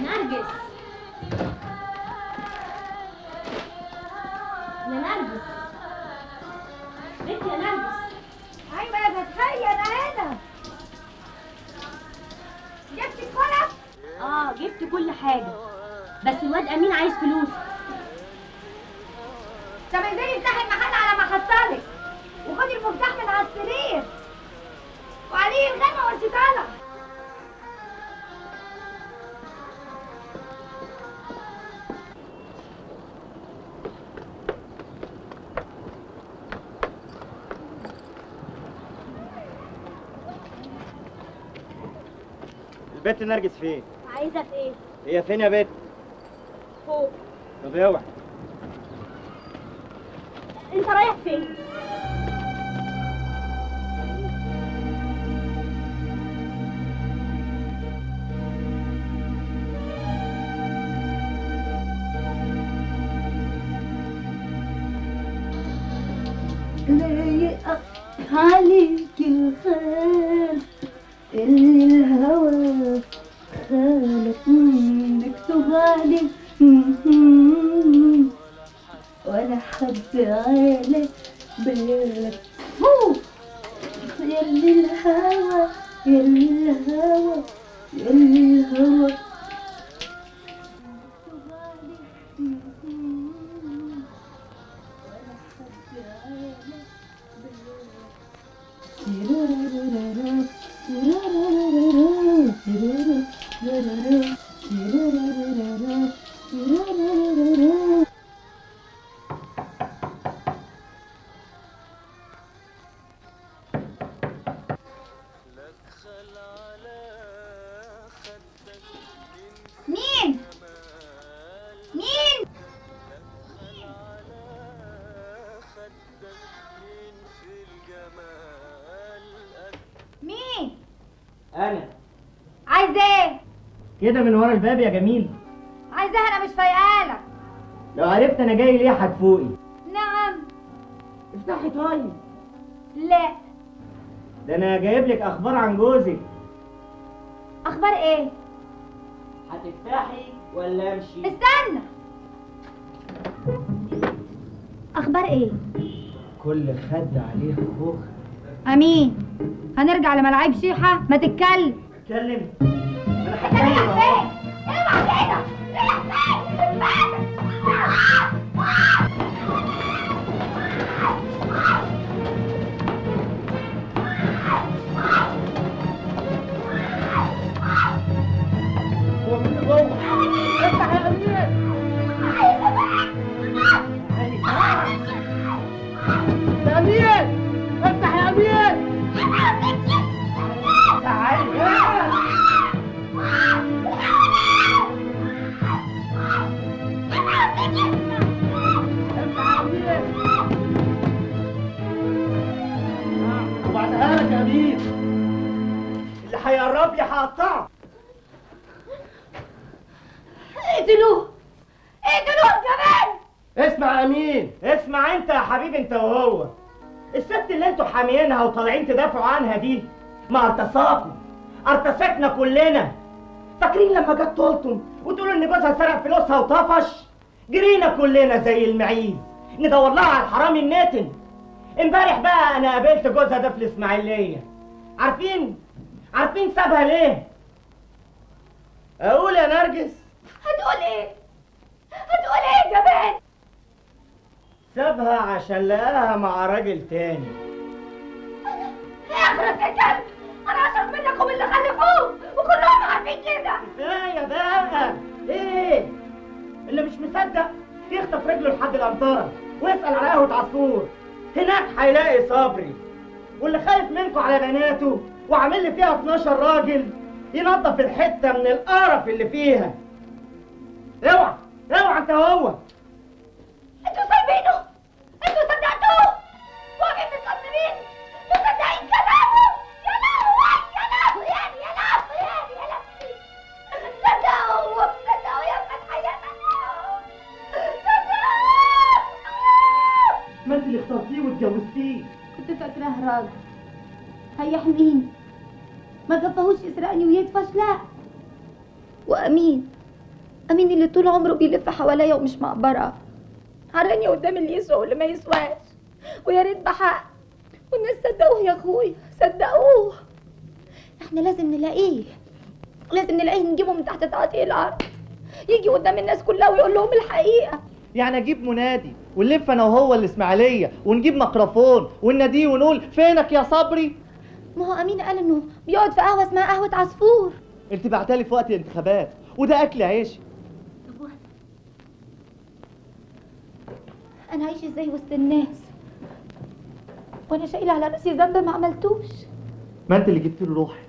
نرجس يا نرجس، بنتي يا نرجس. ايوه يا فتحيه انا هنا. جبت الكلف؟ جبت كل حاجه، بس الواد امين عايز فلوس. طب انزلي افتحي المحل على ما احصلك، وخدي المفتاح من على السرير وعليه الغنى وانت طالعه. البت نرجس فين؟ عايزه في ايه؟ هي فين يا بت؟ فوق. طب اوعى. انت رايح فين؟ لايق عليك الخال اللي الهوى خالك مكتوب عليك ولا حد على بالك يلي الهوى يلي الهوى يلي الهوى مين؟ مين؟ مين؟ انا عايز ايه؟ كده من ورا الباب يا جميل. عايزاه انا مش فايقالك. لو عرفت انا جاي ليه هتفوقي. نعم. افتحي طيب. لا. ده انا جايب لك اخبار عن جوزك. اخبار ايه؟ هتفتحي ولا امشي؟ استنى. اخبار ايه؟ كل خد عليه خوخ. امين، هنرجع لملاعب شيحه. ما تتكلم. اتكلم. انا هتكلم اهو. اوعى كده. هو مين اللي جوه؟ افتح يا امير. يا امير افتح يا امير. تعالي وبعدها لك يا امير. اللي هيقرب لي هقطعه. اقتلوه اقتلوه كمان. اسمع يا امين، اسمع انت يا حبيبي انت وهو. الست اللي انتوا حاميينها وطالعين تدافعوا عنها دي ما ارتصاكم، ارتصتنا كلنا. فاكرين لما جت طولتم وتقولوا ان جوزها سرق فلوسها وطفش؟ جرينا كلنا زي المعيز ندور لها على الحرامي الناتن. امبارح بقى انا قابلت جوزها ده في الاسماعيليه. عارفين سابها ليه؟ اقول يا نرجس؟ هتقول ايه؟ هتقول ايه كمان؟ سابها عشان لقاها مع راجل تاني. اخرس يا كلب، انا اشرف منكم اللي خلفوه وكلهم عارفين كده. كفايه بقى. ايه اللي مش مصدق يخطف رجله لحد الامطاره ويسال على قهوه عصفور، هناك هيلاقي صبري. واللي خايف منكم على بناته وعامل لي فيها 12 راجل ينظف الحته من القرف اللي فيها. اوعى انت وهو. انتوا سايبينه؟ انتوا صدقتوه؟ واقفين مصممين مصدقين كلامه؟ يا لهوي يا لهوي يا لهوي يا لهوي. صدقوا صدقوا يا فتحية صدقوا. ما انت اللي اخترتيه واتجوزتيه. كنت فاكراه راجل هيحميني، ما كفاهوش يسرقني ويدفش. لا. وامين امين اللي طول عمره بيلف حواليا ومش معبره، عراني قدام اللي يسوى واللي ما يسواش، ويا ريت بحق. والناس صدقوه يا اخويا، صدقوه. احنا لازم نلاقيه، لازم نلاقيه، نجيبه من تحت تعاطي الارض، يجي قدام الناس كلها ويقول لهم الحقيقه. يعني اجيب منادي ونلف انا وهو الاسماعيليه ونجيب ميكروفون ونناديه ونقول فينك يا صبري؟ ما هو امين قال انه بيقعد في قهوه اسمها قهوه عصفور. انت بعتلي في وقت الانتخابات وده اكل عيشي. طب انا هعيش ازاي وسط الناس وانا شايله على راسي ذنب ما عملتوش؟ ما انت اللي جبت له روحي.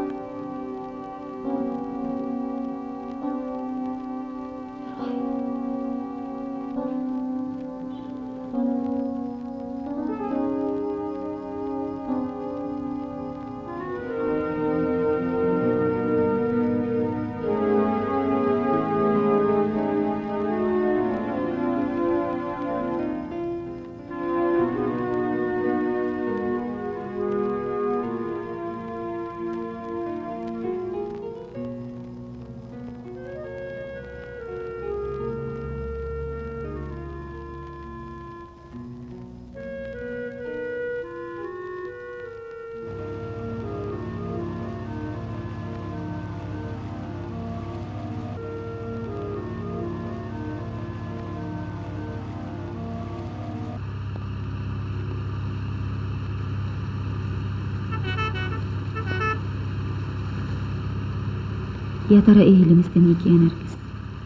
يا ترى ايه اللي مستنيكي يا نرجس؟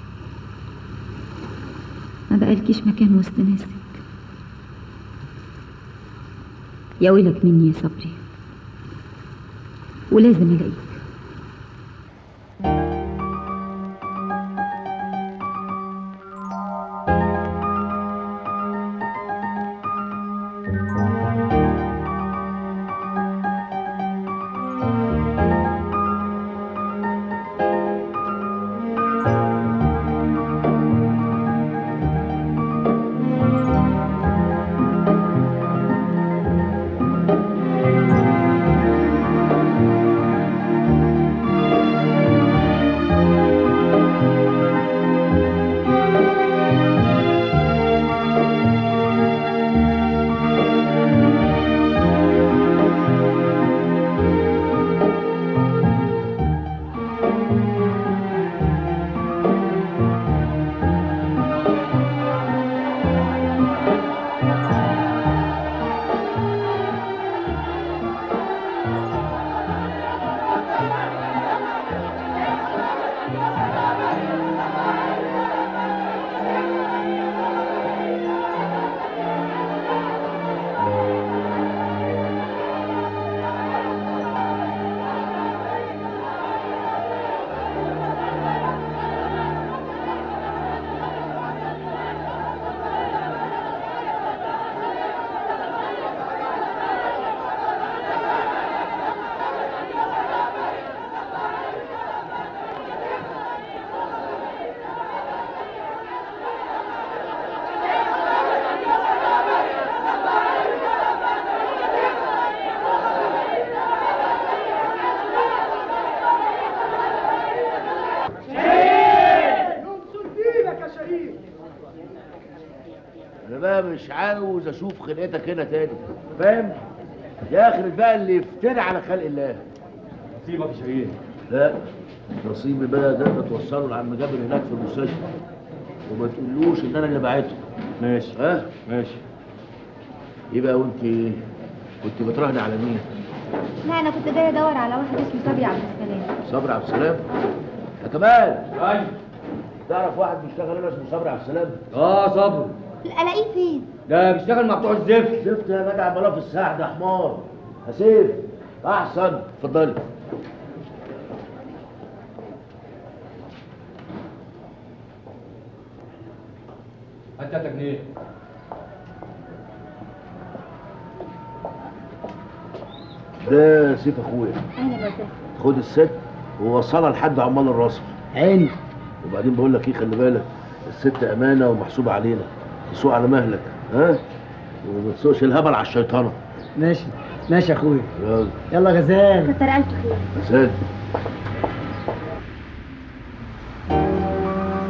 ما بقالكيش مكان وسط ناسك. يا ويلك مني يا صبري، ولازم الاقيك. انا بقى مش عاوز اشوف خلقتك هنا تاني، فاهم؟ يا اخرة بقى اللي يفتري على خلق الله. نصيبك يا شهير. لا، نصيبي بقى ده انت توصله لعم جابر هناك في المستشفى وما تقولوش ان انا اللي بعته. ماشي. ها؟ ماشي. ايه بقى وانت كنت بتراهني على مين؟ لا انا كنت جايه ادور على واحد اسمه صبري عبد السلام. صبري عبد السلام؟ يا كمال ايوه. تعرف واحد بيشتغل هنا اسمه صبري عبد السلام؟ صبري. الاقيه فين؟ ده بيشتغل مع بتوع الزفت. زفت يا جدع، بلا في الساعة ده حمار. هسيف احسن، اتفضلي. هات 3 جنيه. ده سيف اخويا. اهلا وسهلا. خد الست ووصلها لحد عمال الرصف. عيني. وبعدين بقول لك ايه، خلي بالك الست امانه ومحسوبه علينا، تسوق على مهلك، ها؟ وما تسوقش الهبل على الشيطانه. ماشي ماشي يا اخويا. يلا يلا غزال. كتر الف خير. غزال.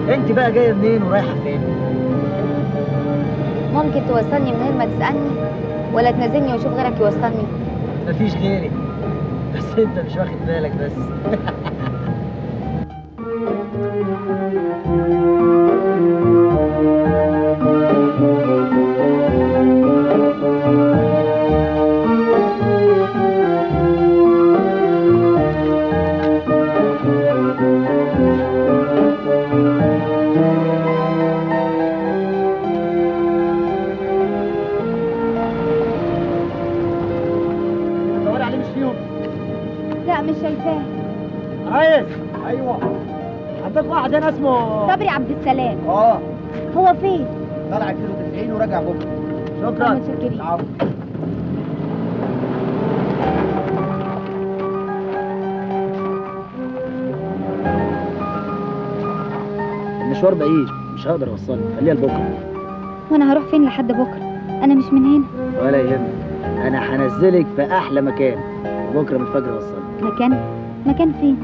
انت بقى جايه منين ورايحه فين؟ ممكن توصلني من غير ما تسألني ولا تنزلني واشوف غيرك يوصلني؟ مفيش غيري، بس انت مش واخد بالك بس. بتدوري عليه مش فيهم؟ لا مش شايفاه. عايز؟ ايوه عندك واحد هنا اسمه صبري عبد السلام. اه هو فين؟ طلع كيلو 90 وراجع بكره. شكرا. متشكرين. العفو. المشوار بعيد مش هقدر اوصلك، خليها لبكره. وانا هروح فين لحد بكره؟ انا مش من هنا. ولا يهمك، انا هنزلك في احلى مكان، بكره من الفجر اوصلك. مكان فين؟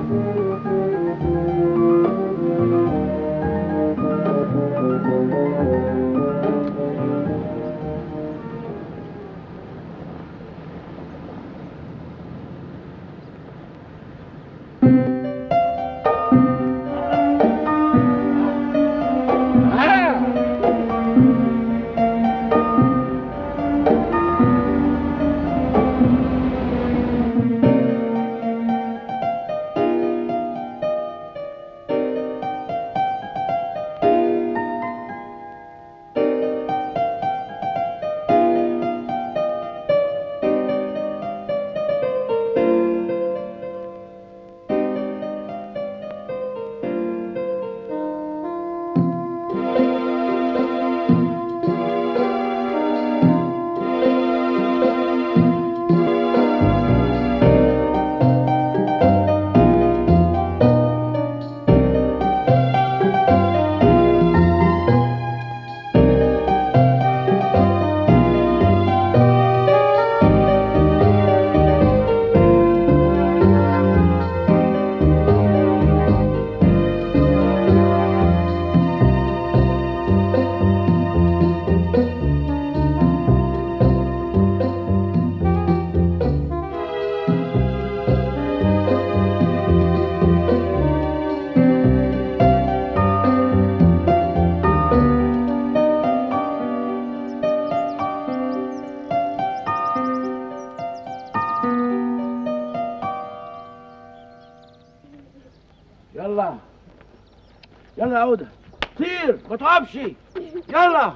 يلا يلا يا عودة، طير ما تقفش، يلا.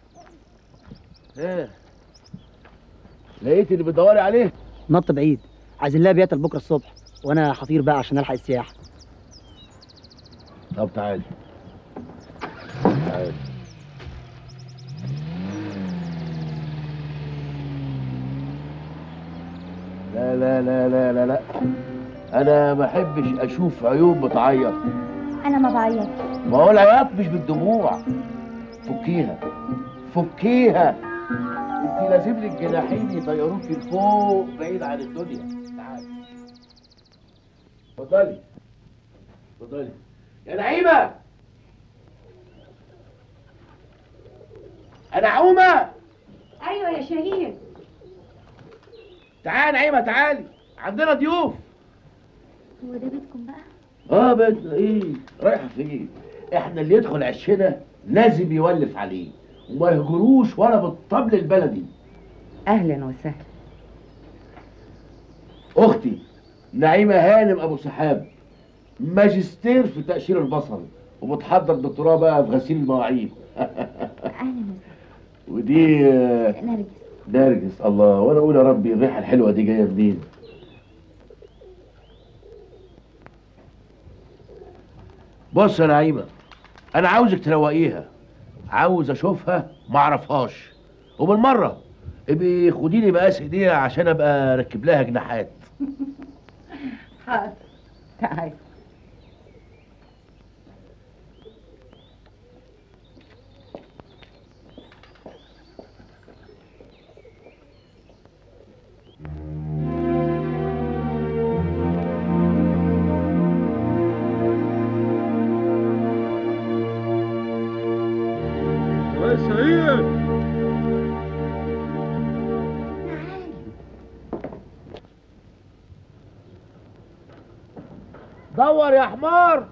ايه لقيت اللي بتدوري عليه؟ نط بعيد، عايزين لها بيات لبكره الصبح، وانا هطير بقى عشان الحق السياحه. طب تعالي تعالي. لا لا لا لا لا لا، انا ما احبش اشوف عيون بتعيط. انا ما بعيطش. ما هو العياط مش بالدموع، فكيها فكيها. انت لازم لك جناحين يطيروكي لفوق بعيد عن الدنيا. تعالي اتفضلي اتفضلي يا نعيمة. يا نعومة. ايوه يا شاهين. تعالي نعيمة تعالي، عندنا ضيوف. هو ده بيتكم بقى؟ بيتنا ايه؟ رايحة فين؟ احنا اللي يدخل عشنا لازم يولف عليه وما يهجروش ولا بالطبل البلدي. اهلا وسهلا. اختي نعيمة هانم ابو سحاب، ماجستير في تقشير البصل وبتحضر دكتوراه بقى في غسيل المواعين. اهلا وسهلا. ودي نرجس. نرجس. الله، وانا اقول يا ربي الريحة الحلوة دي جاية منين؟ بص يا نعيمة، انا عاوزك تروقيها، عاوز اشوفها ما اعرفهاش، وبالمرة ابقي خديني مقاس ايديها عشان ابقى اركب لها جناحات. حاضر تعالي. يا سعيد. دور يا حمار.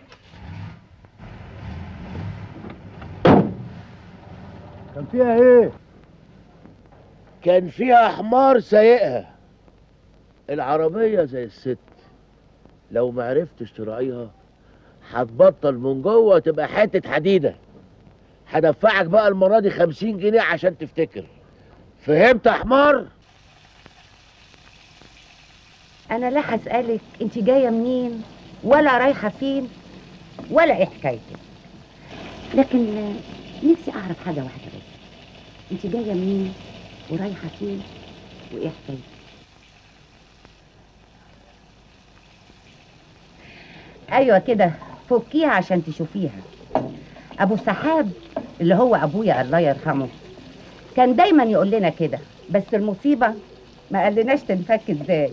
كان فيها ايه؟ كان فيها حمار سايقها. العربية زي الست، لو معرفتش تراعيها هتبطل من جوه تبقى حتة حديدة. هدفعك بقى المرة دي 50 جنيه عشان تفتكر. فهمت يا حمار؟ انا لا هسألك انت جاية منين ولا رايحة فين ولا ايه حكايتك، لكن نفسي اعرف حاجة واحدة بس. انت جاية منين ورايحة فين وايه حكايتك؟ ايوه كده، فكيها عشان تشوفيها. ابو سحاب اللي هو ابويا الله يرحمه كان دايما يقول لنا كده، بس المصيبة ما قالناش تنفك ازاي.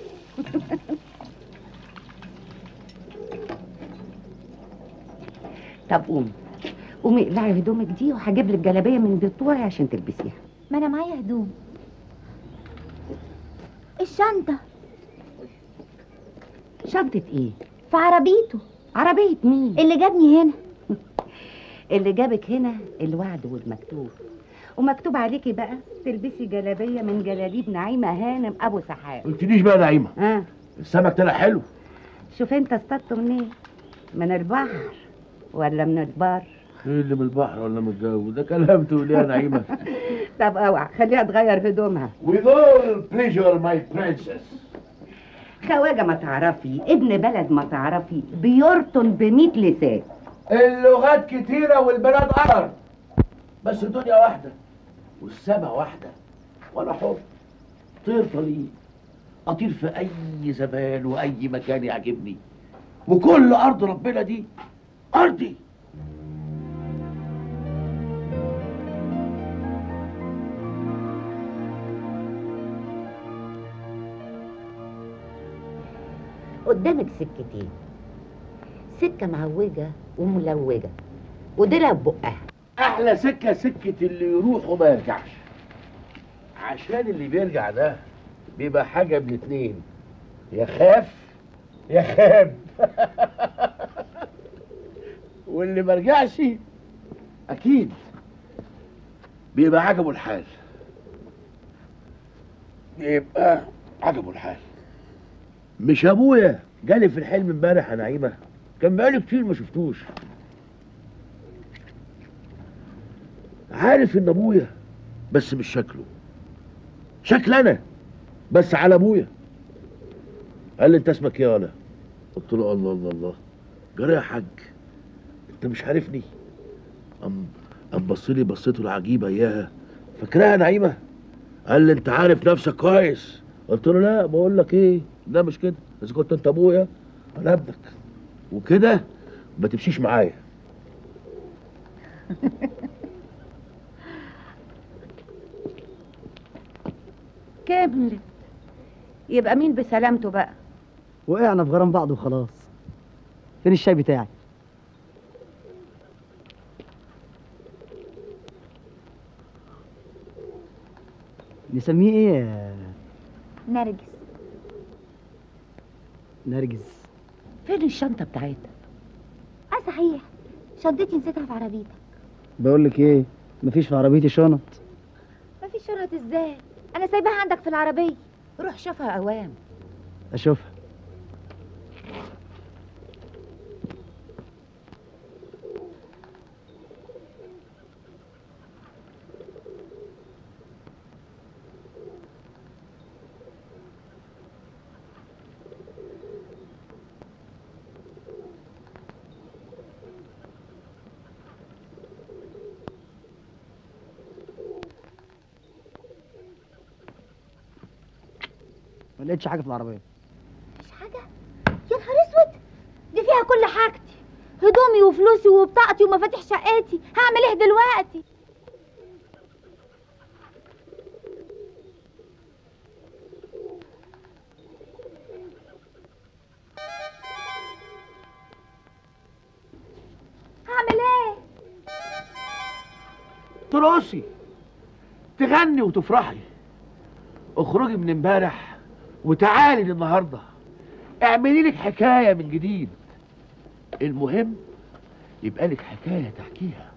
طب قومي اقلعي هدومك دي وهجيب لك جلابيه من بتوعي عشان تلبسيها. ما انا معايا هدوم. الشنطة شنطه ايه؟ في عربيته. عربيه مين؟ اللي جابني هنا. اللي جابك هنا الوعد والمكتوب، ومكتوب عليكي بقى تلبسي جلابيه من جلاليب نعيمه هانم ابو سحاب. قلتليش بقى نعيمة، ها السمك طلع حلو. شوف انت اصطدته منين؟ من البحر ولا من البر؟ ايه اللي من البحر ولا من الجو؟ ده كلام تقوليه يا نعيمة. طب اوعى خليها تغير هدومها. With all pleasure my princess. خواجه ما تعرفي، ابن بلد ما تعرفي، بيرطن ب100 لسان. اللغات كتيرة والبلاد قرر، بس الدنيا واحدة والسما واحدة، وأنا حر طير طليق، أطير في أي زمان وأي مكان يعجبني، وكل أرض ربنا دي أرضي. قدامك سكتين، سكة معوجة وملوجة وديلها ببقها. أحلى سكة سكة اللي يروح وما يرجعش، عشان اللي بيرجع ده بيبقى حاجة من اتنين، يا خاف يا خاب. واللي ما رجعش أكيد بيبقى عجبه الحال، يبقى عجبه الحال. مش ابويا جالي في الحلم امبارح يا نعيمه؟ كان بقالي كتير ما شفتوش. عارف ان ابويا بس مش شكله، شكل انا بس على ابويا. قال لي انت اسمك ايه؟ انا قلت له الله الله الله، جرى يا حاج انت مش عارفني؟ قام بص لي بصيته العجيبه اياها، فاكراها نعيمه؟ قال لي انت عارف نفسك كويس. قلت له لا، بقول لك ايه، لا مش كده، اذا كنت انت ابويا انا ابنك، وكده ما تمشيش معايا. كملت، يبقى مين بسلامته بقى؟ وقعنا في غرام بعض وخلاص. فين الشاي بتاعي؟ نسميه ايه يا نرجس. نرجس؟ فين الشنطة بتاعتها؟ صحيح، شنطتي نسيتها في عربيتك. بقول لك ايه، مفيش في عربيتي شنط. مفيش شنط ازاي؟ انا سايباها عندك في العربية. روح شوفها اوام. اشوفها. ما لقيتش حاجه في العربيه. مفيش حاجة؟ يا نهار اسود، دي فيها كل حاجتي، هدومي وفلوسي وبطاقتي ومفاتيح شقتي. هعمل ايه دلوقتي؟ هعمل ايه؟ ترقصي، تغني وتفرحي. اخرجي من امبارح وتعالي للنهارده، اعملي لك حكايه من جديد. المهم يبقى لك حكايه تحكيها.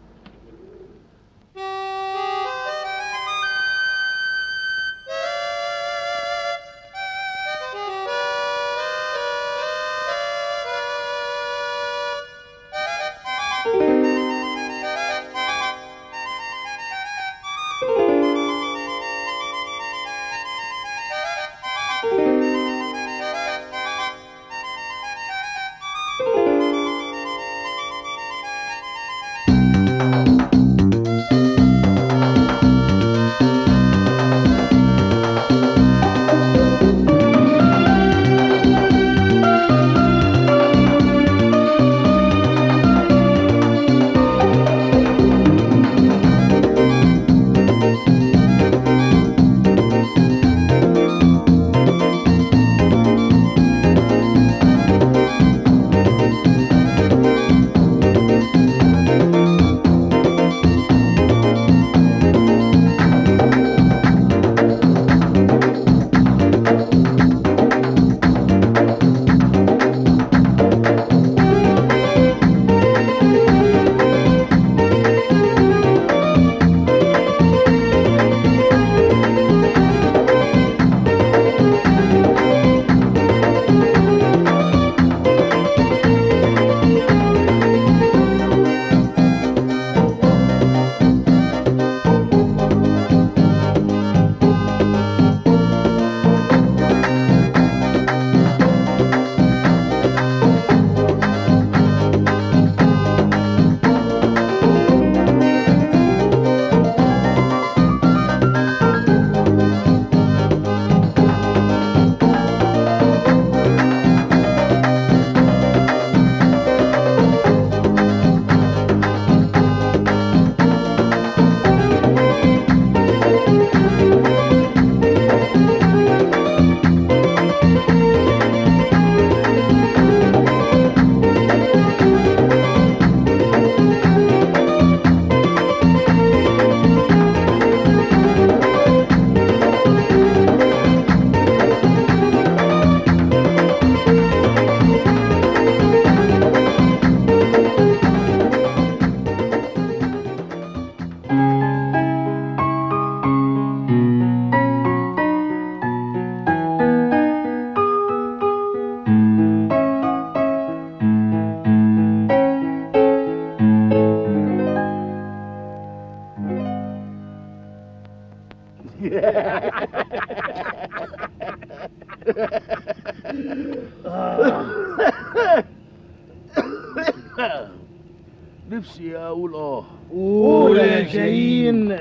نفسي اقول قول يا شاهين.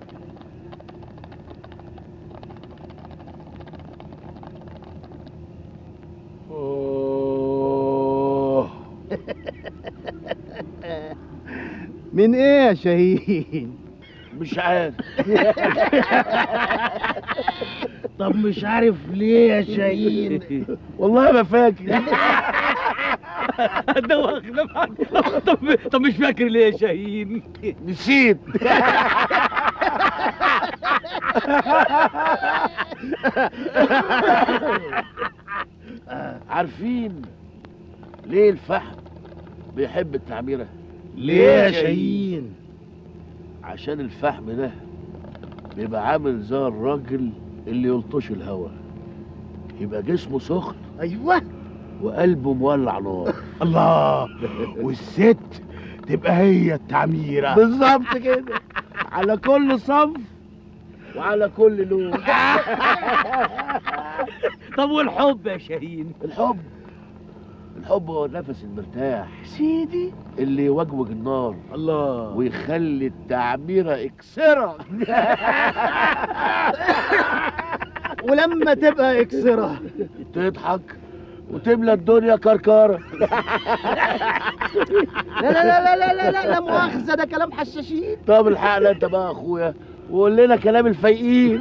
من ايه يا شاهين؟ مش عارف. طب مش عارف ليه يا شاهين؟ والله ما فاكر. ده واخد طب مش فاكر ليه يا شاهين؟ نسيت. عارفين ليه الفحم بيحب التعميرة؟ ليه يا شاهين؟ عشان الفحم ده بيبقى عامل زي الراجل اللي يلطش الهوا، يبقى جسمه سخن ايوه وقلبه مولع نار. الله. والست تبقى هي التعميرة بالظبط كده، على كل صنف وعلى كل لون. طب والحب يا شاهين؟ الحب هو النفس المرتاح سيدي اللي يوجوج النار الله ويخلي التعميرة اكسرة. ولما تبقى اكسرة تضحك وتملى الدنيا كركرة. لا لا لا لا لا لا لا مؤاخذة، ده كلام حشاشين. طب الحقنا انت بقى يا اخويا وقول لنا كلام الفايقين.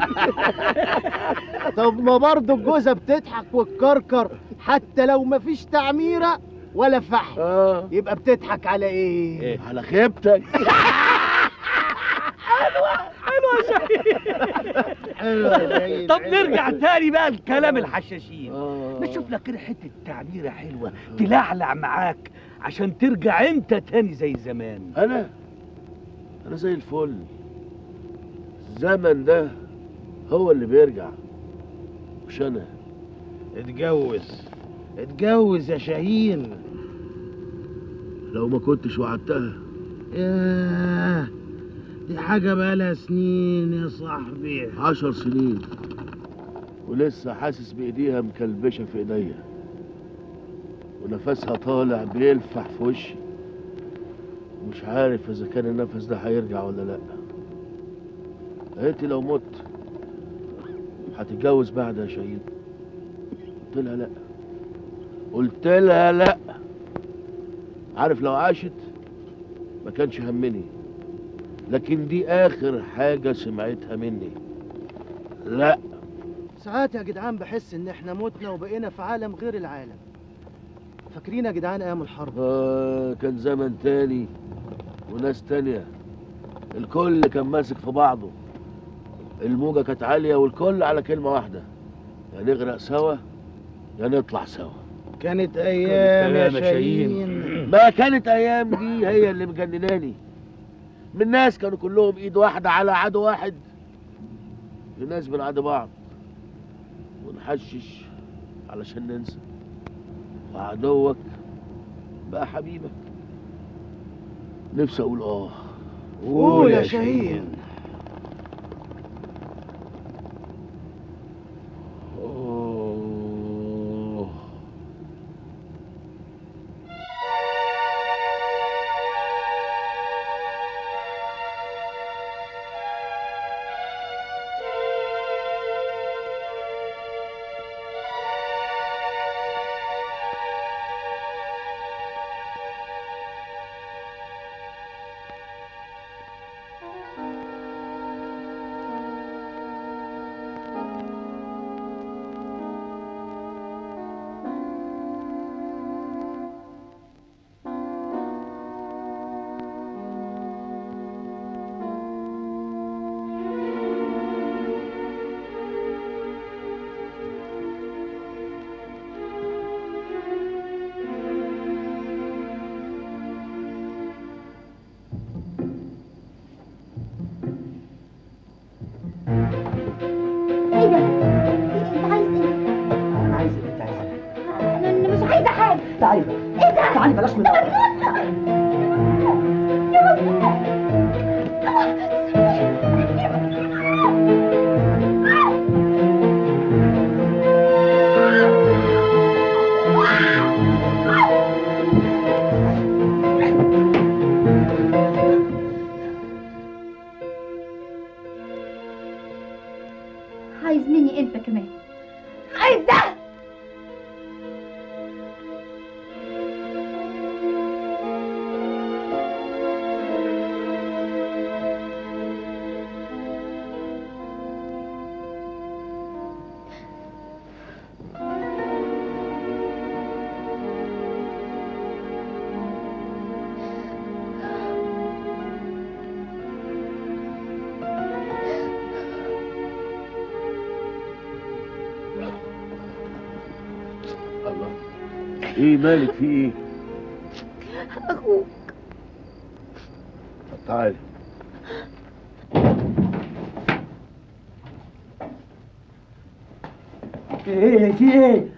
طب ما برضه الجوزة بتضحك وتكركر حتى لو مفيش تعميرة ولا فحم. يبقى بتضحك على ايه؟ على خيبتك. حلوة يا شهيد. طب نرجع تاني بقى لكلام الحشاشين. نشوف لك كده حته تعبيره حلوه تلعلع معاك عشان ترجع انت تاني زي زمان. انا زي الفل. الزمن ده هو اللي بيرجع مش انا. اتجوز يا شاهين. لو ما كنتش وعدتها. ياه، دي حاجة بقالها سنين يا صاحبي. 10 سنين ولسه حاسس بايديها مكلبشه في ايديا، ونفسها طالع بيلفح في وشي، ومش عارف اذا كان النفس ده هيرجع ولا لا. قالت لي لو مت هتتجوز بعد يا شهيد. قلت لها لا، قلت لها لا. عارف لو عاشت ما كانش همني، لكن دي اخر حاجه سمعتها مني. لا. ساعات يا جدعان بحس ان احنا متنا وبقينا في عالم غير العالم. فاكرين يا جدعان ايام الحرب؟ كان زمن تاني وناس تانية، الكل كان ماسك في بعضه. الموجة كانت عالية والكل على كلمة واحدة، يا نغرق سوا يا نطلع سوا. كانت ايام يا شاهين. ما كانت ايام دي هي اللي مجنناني. من ناس كانوا كلهم ايد واحدة على عدو واحد، لناس بنعادي بعض ونحشش علشان ننسى، وعدوك بقى حبيبك. نفسي اقول قول يا شاهين. ايه ده؟ انت عايز ايه؟ انا عايز ايه؟ انت عايز ايه؟ انا مش عايزه حاجه. تعالي بقى. ايه ده؟ تعالي بلاش من الأرض. عايز مني انت كمان؟ عايز ده؟ الله، ايه مالك؟ في ايه؟ اخوك. طب تعالي. ايه في ايه؟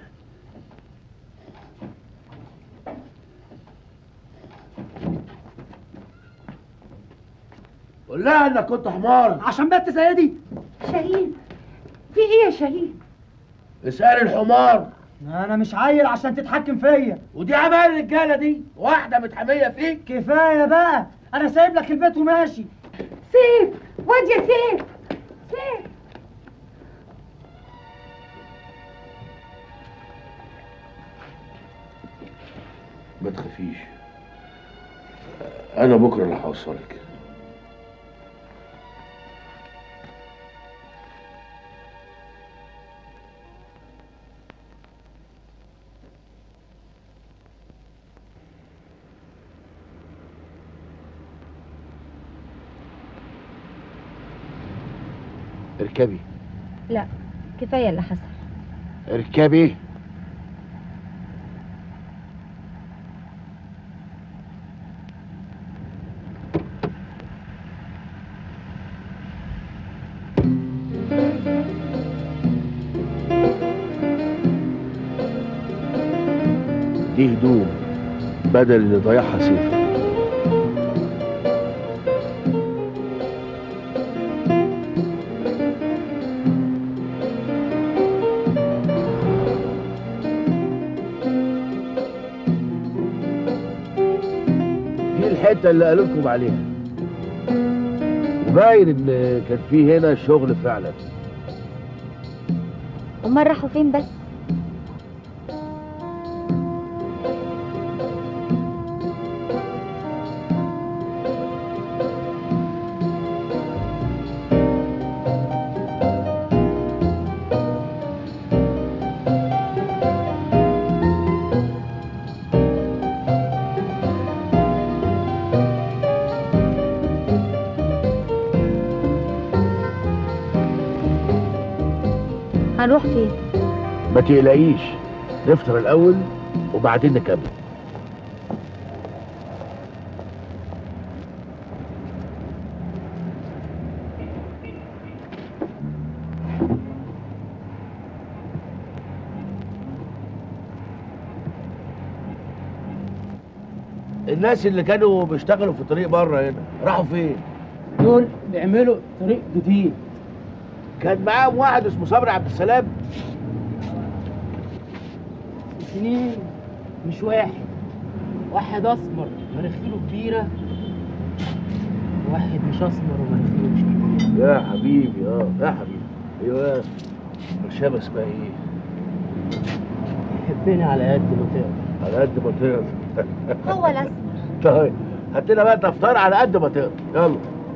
قول لها انك كنت حمار. عشان بنت زي دي. شاهين، في ايه يا شاهين؟ اسأل الحمار. انا مش عيل عشان تتحكم فيا. ودي عمال الرجاله دي واحده متحميه فيك. كفايه بقى، انا سايب لك البيت وماشي. سيف، واد يا سيف، سيف. ما تخافيش، انا بكره اللي هوصلك. اركبي. لا كفايه اللي حصل. اركبي. دي هدوم بدل اللي ضيعها سيف. دي الحته اللي قالوا لكم عليها، وباين ان كان في هنا شغل فعلا. امال راحوا فين بس؟ هنروح فين؟ ما تقلقيش، نفطر الاول وبعدين نكمل. الناس اللي كانوا بيشتغلوا في طريق بره هنا راحوا فين؟ دول بيعملوا طريق جديد. كان معاهم واحد اسمه صبري عبد السلام. اتنين مش واحد، واحد اسمر مناخيره كبيره، واحد مش اسمر ومناخيره مش كبيره. يا حبيبي يا حبيبي. ايوه الشابه اسمها ايه؟ يحبني على قد ما تقدر. على قد ما تقدر. هو الاسمر. طيب هات لنا بقى تفطار على قد ما تقدر، يلا.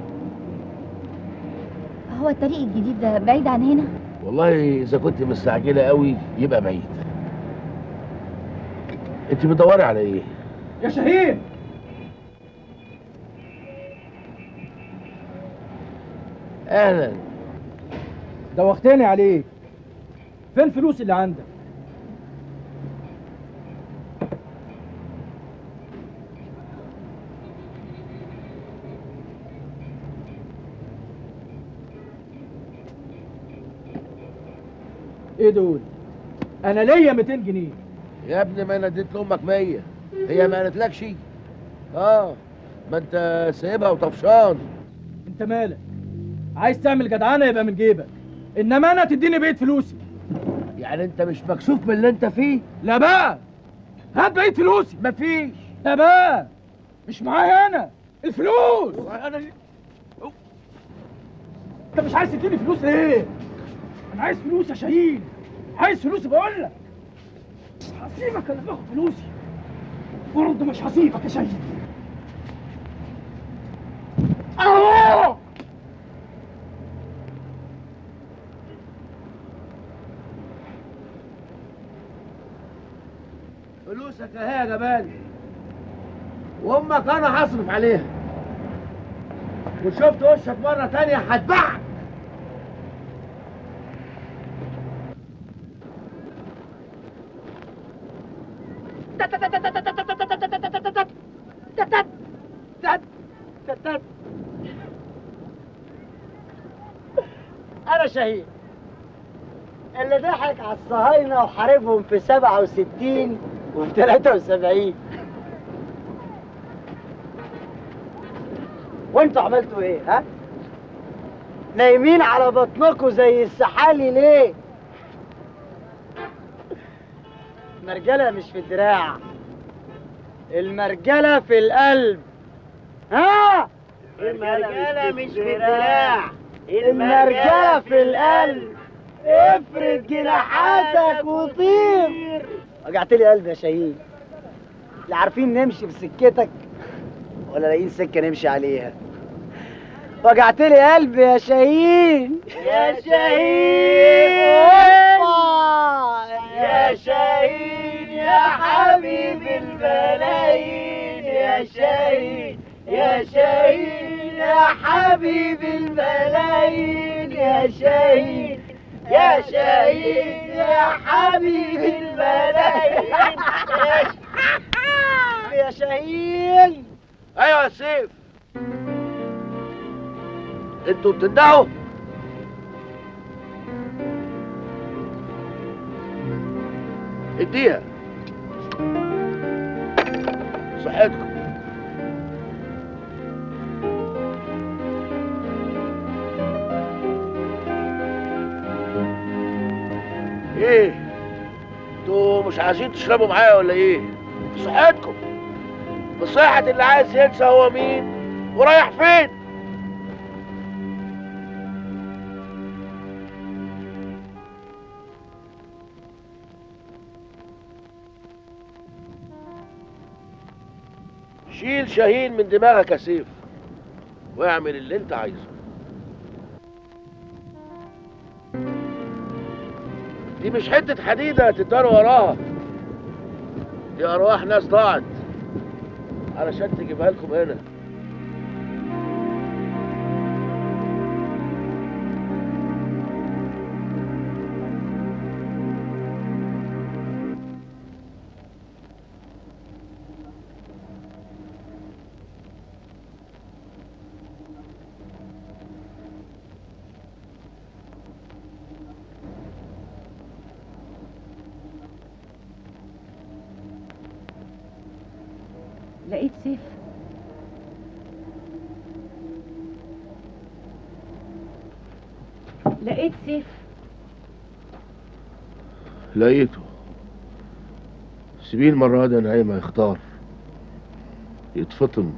هو الطريق الجديد ده بعيد عن هنا؟ والله اذا كنت مستعجله قوي يبقى بعيد. انت بتدوري على ايه؟ يا شهيد، اهلا. دوختني عليك. فين الفلوس اللي عندك؟ ايه دول؟ انا ليا 200 جنيه. يا ابني ما انا اديت لامك 100. هي ما قالتلكش؟ ما انت سايبها وطفشان. انت مالك؟ عايز تعمل جدعانه يبقى من جيبك، انما انا تديني بقيه فلوسي. يعني انت مش مكسوف من اللي انت فيه؟ لا بقى، هات بقيه فلوسي. مفيش. لا بقى، مش معايا انا الفلوس. انت مش عايز تديني فلوس ليه؟ انا عايز فلوس يا شاهين، عايز فلوسي بقول لك. هسيبك انا باخد فلوسي، برضه مش هسيبك يا شاهين. فلوسك اهي يا جمال، وامك انا هصرف عليها، وشفت وشك مره تانيه هتبعك. أنا شهيد اللي ضحك على الصهاينة وحاربهم في 67 وفي 73. وانتوا عملتوا ايه؟ ها؟ نايمين على بطنكوا زي السحالي ليه؟ المرجلة مش في الدراع، المرجلة في القلب. ها؟ المرجلة مش في الدراع، المرجلة في القلب. افرد جناحاتك وطير. وجعتلي قلبي يا شاهين. لا عارفين نمشي في سكتك ولا لاقيين سكة نمشي عليها. وجعتلي قلبي يا شاهين. يا شاهين يا شاهين يا حبيب الملايين. يا شاهين يا شاهين يا حبيب الملايين يا شاهين يا شاهين يا حبيب الملايين يا شاهين. ايوه يا سيف، انتوا بتندهوا؟ اديها صحتكم. ايه انتوا مش عايزين تشربوا معايا ولا ايه؟ صحتكم. بصحة اللي عايز ينسى هو مين ورايح فين. شيل شاهين من دماغك يا سيف واعمل اللي انت عايزه. دي مش حتة حديدة تدار وراها، دي أرواح ناس ضاعت علشان تجيبها لكم هنا. لقيت سيف؟ لقيت سيف؟ لقيته. سيبيه المرة دي يا نعيمة يختار، يتفطن.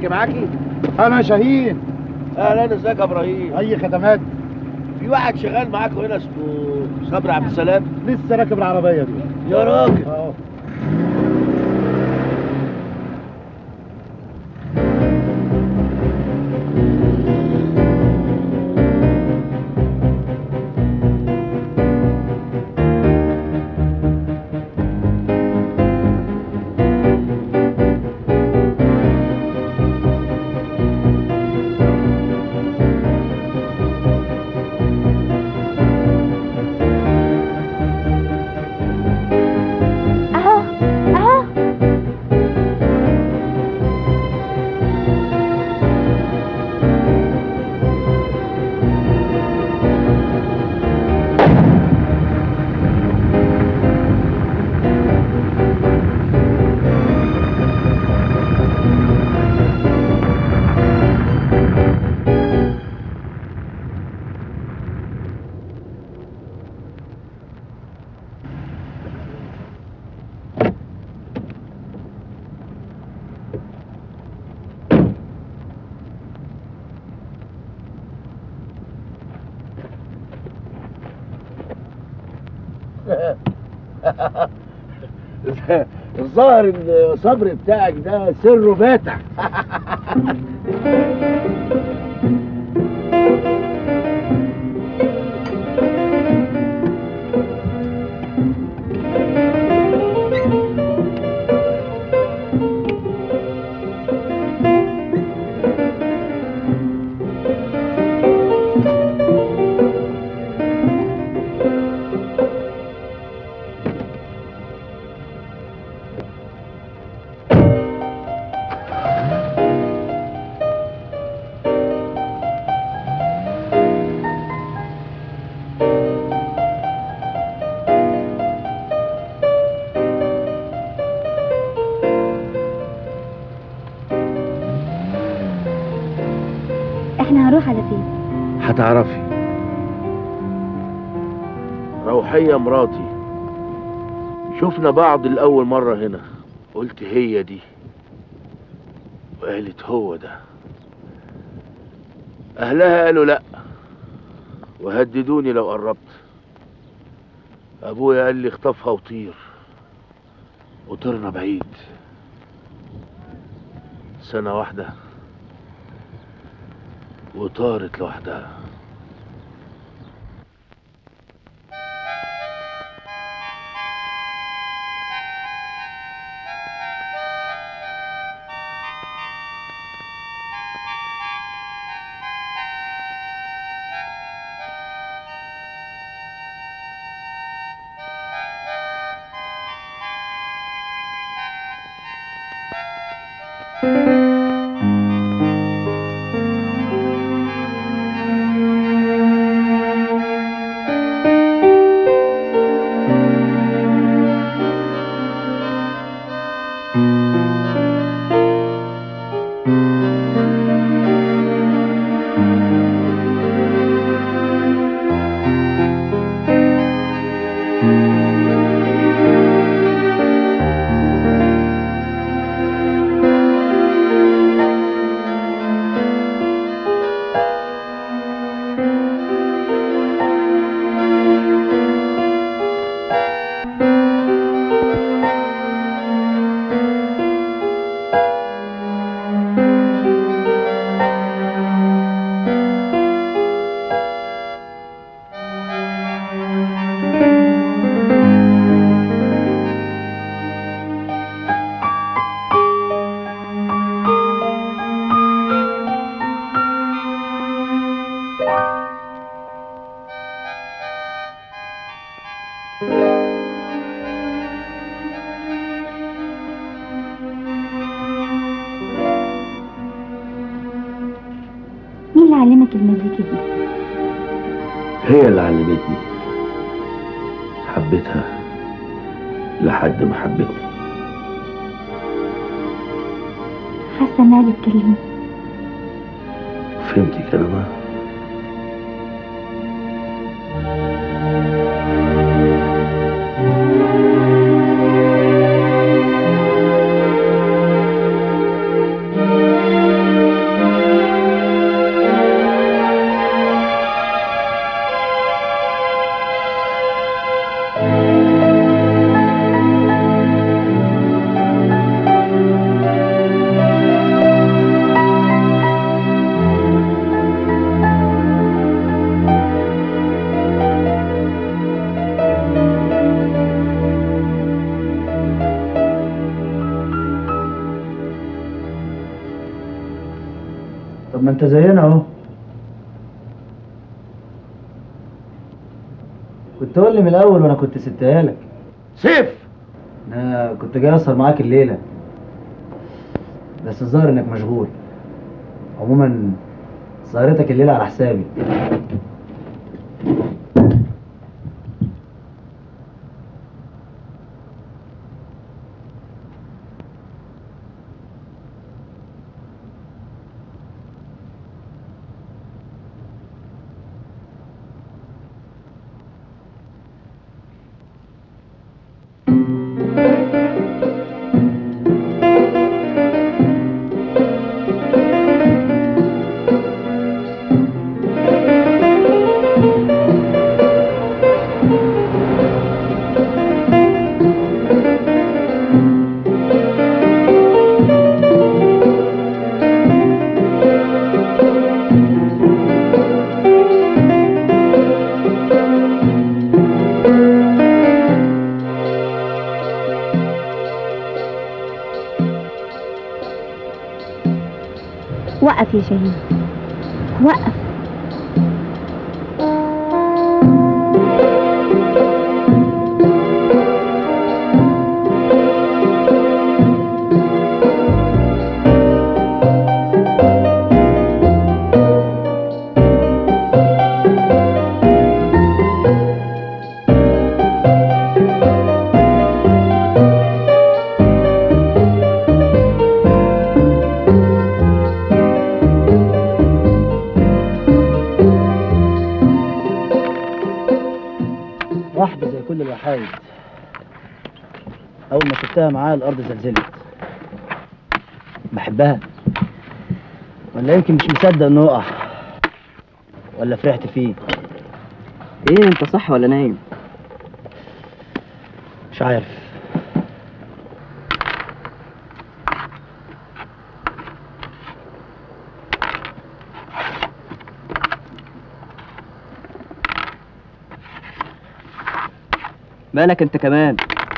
اجي معاكي؟ انا شاهين. اهلا، ازيك يا ابراهيم؟ اي خدمات؟ في واحد شغال معاكم هنا اسمه صبري عبد السلام. لسه راكب العربيه دي. يا راجل. الظاهر ان صبري بتاعك ده سره باتع. احنا هنروح على فين؟ هتعرفي. روحية مراتي شفنا بعض الأول مرة هنا، قلت هي دي، وقالت هو ده. أهلها قالوا لأ وهددوني لو قربت. أبويا قال لي اخطفها وطير، وطرنا بعيد. سنة واحدة وطارت لوحدها. مين اللي علمك المزيكا دي؟ هي اللي علمتني، حبيتها لحد ما حبتني. حاسه انها بتكلمني. فهمتي كلامها؟ انت زينا اهو. كنت قول لي من الاول وانا كنت سبتها لك. سيف، انا كنت جاي اسهر معاك الليله، بس الظاهر انك مشغول. عموما سهرتك الليله على حسابي. وقف يا شاهين، وقف. واحدة زي كل الوحايد، أول ما شفتها معاها الأرض زلزلت. بحبها، ولا يمكن مش مصدق إنه وقع، ولا فرحت فيه. ايه انت صح ولا نايم؟ مش عارف. مالك انت كمان؟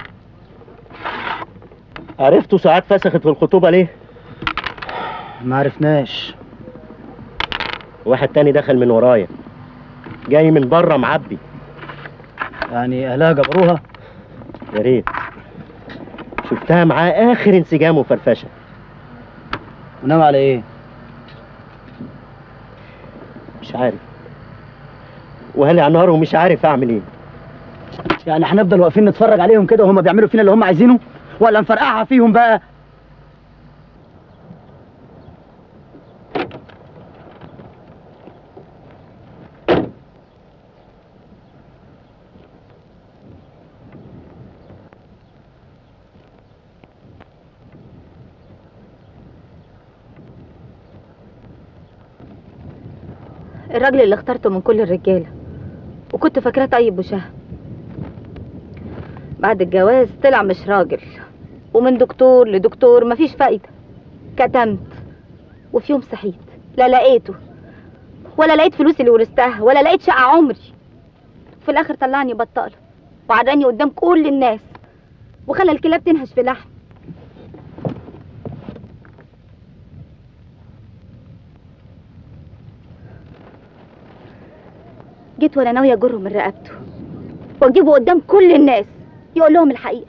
عرفتوا ساعات فسخت في الخطوبة ليه؟ ما عرفناش. واحد تاني دخل من ورايا، جاي من بره معبي. يعني أهلها جبروها؟ يا ريت. شفتها معاه آخر انسجام وفرفشة. وناوي على إيه؟ مش عارف، وهلع نار ومش عارف أعمل إيه. يعني هنفضل واقفين نتفرج عليهم كده وهم بيعملوا فينا اللي هم عايزينه، ولا نفرقعها فيهم بقى؟ الراجل اللي اخترته من كل الرجاله وكنت فاكراه طيب وشهم، بعد الجواز طلع مش راجل، ومن دكتور لدكتور مفيش فايده. كتمت، وفي يوم صحيت لا لقيته، ولا لقيت فلوسي اللي ورثتها، ولا لقيت شقه عمري. في الاخر طلعني بطاله وعداني قدام كل الناس، وخلى الكلاب تنهش في لحم. جيت وانا ناويه اجره من رقبته واجيبه قدام كل الناس يقول لهم الحقيقه.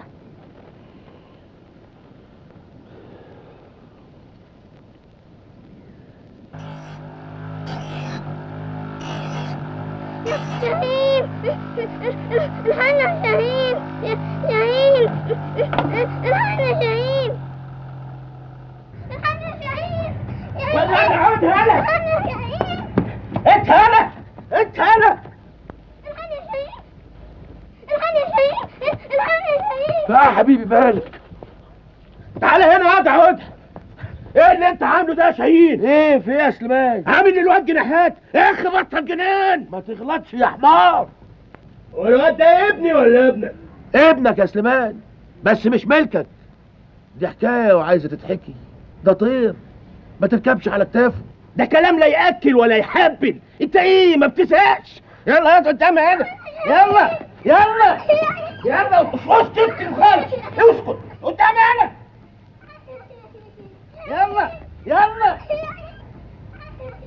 شاهين، الحقنا يا شاهين، شاهين، الحقنا يا شاهين، الحقنا يا شاهين. ولا انا عود هلا. الحقنا يا شاهين. انت هلا، انت هلا. الحقنا يا شاهين، الحقنا يا شاهين، الحقنا يا شاهين. يا حبيبي بالك. تعالى هنا يا عود. ايه اللي انت عامله ده يا شاهين؟ ايه في ايه يا سليمان؟ عامل الواد جناحات. يا اخي بطل جنان، ما تغلطش يا حمار. والواد ده ابني ولا ابنك؟ ابنك يا سليمان، بس مش ملكك. دي حكايه وعايزه تتحكي. ده طير ما تركبش على كتافه. ده كلام لا ياكل ولا يحبل. انت ايه ما بتسقش؟ يلا يا قدام هنا، يلا يلا يلا. اسكت تكتم خالص، اسكت قدام هنا. يلا يلا.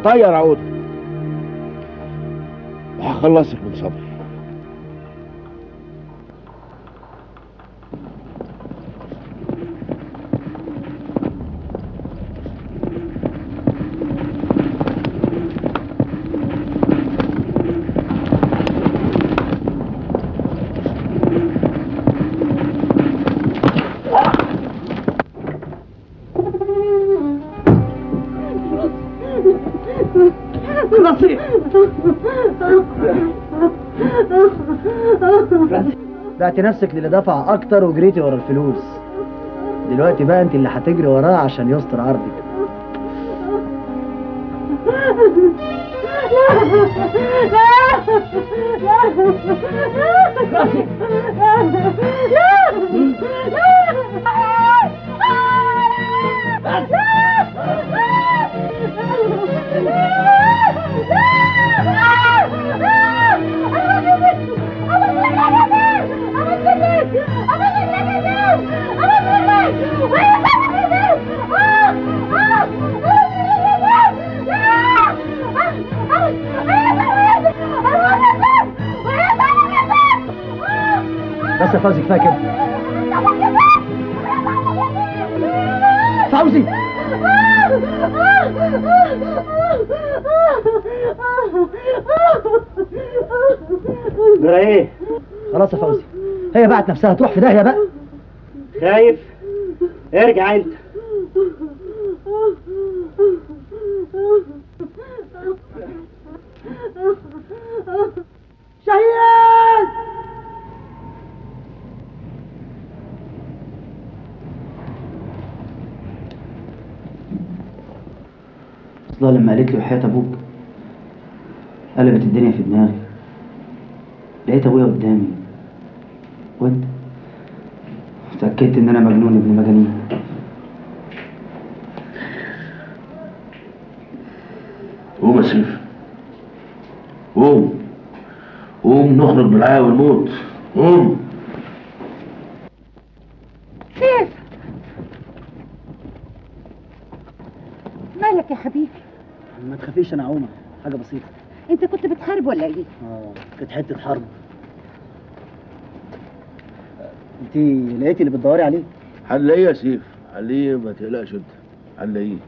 هطير عود وهخلصك من صبري. بعتي نفسك للي دفع اكتر وجريتي ورا الفلوس. دلوقتي بقى انت اللي هتجري وراه عشان يستر عرضك. بس يا فوزي كفايه كده. فوزي جرى ايه؟ خلاص يا فوزي، هي باعت نفسها تروح في داهيه بقى. خايف؟ ارجع انت. شهيد! اصلها لما قالت لي وحياة ابوك قلبت الدنيا في دماغي. لقيت ابويا قدامي وانت اتأكدت ان انا مجنون ابن مجانين. قوم يا سيف، قوم قوم نخرج بالحياة والموت. قوم. سيف، مالك يا حبيبي؟ ما تخافيش انا عومة، حاجة بسيطة. انت كنت بتحارب ولا ايه؟ كانت حتة حرب. انت لقيتي اللي بتدوري عليه؟ هنلاقيه يا سيف، هنلاقيه، ما تقلقش انت، هنلاقيه.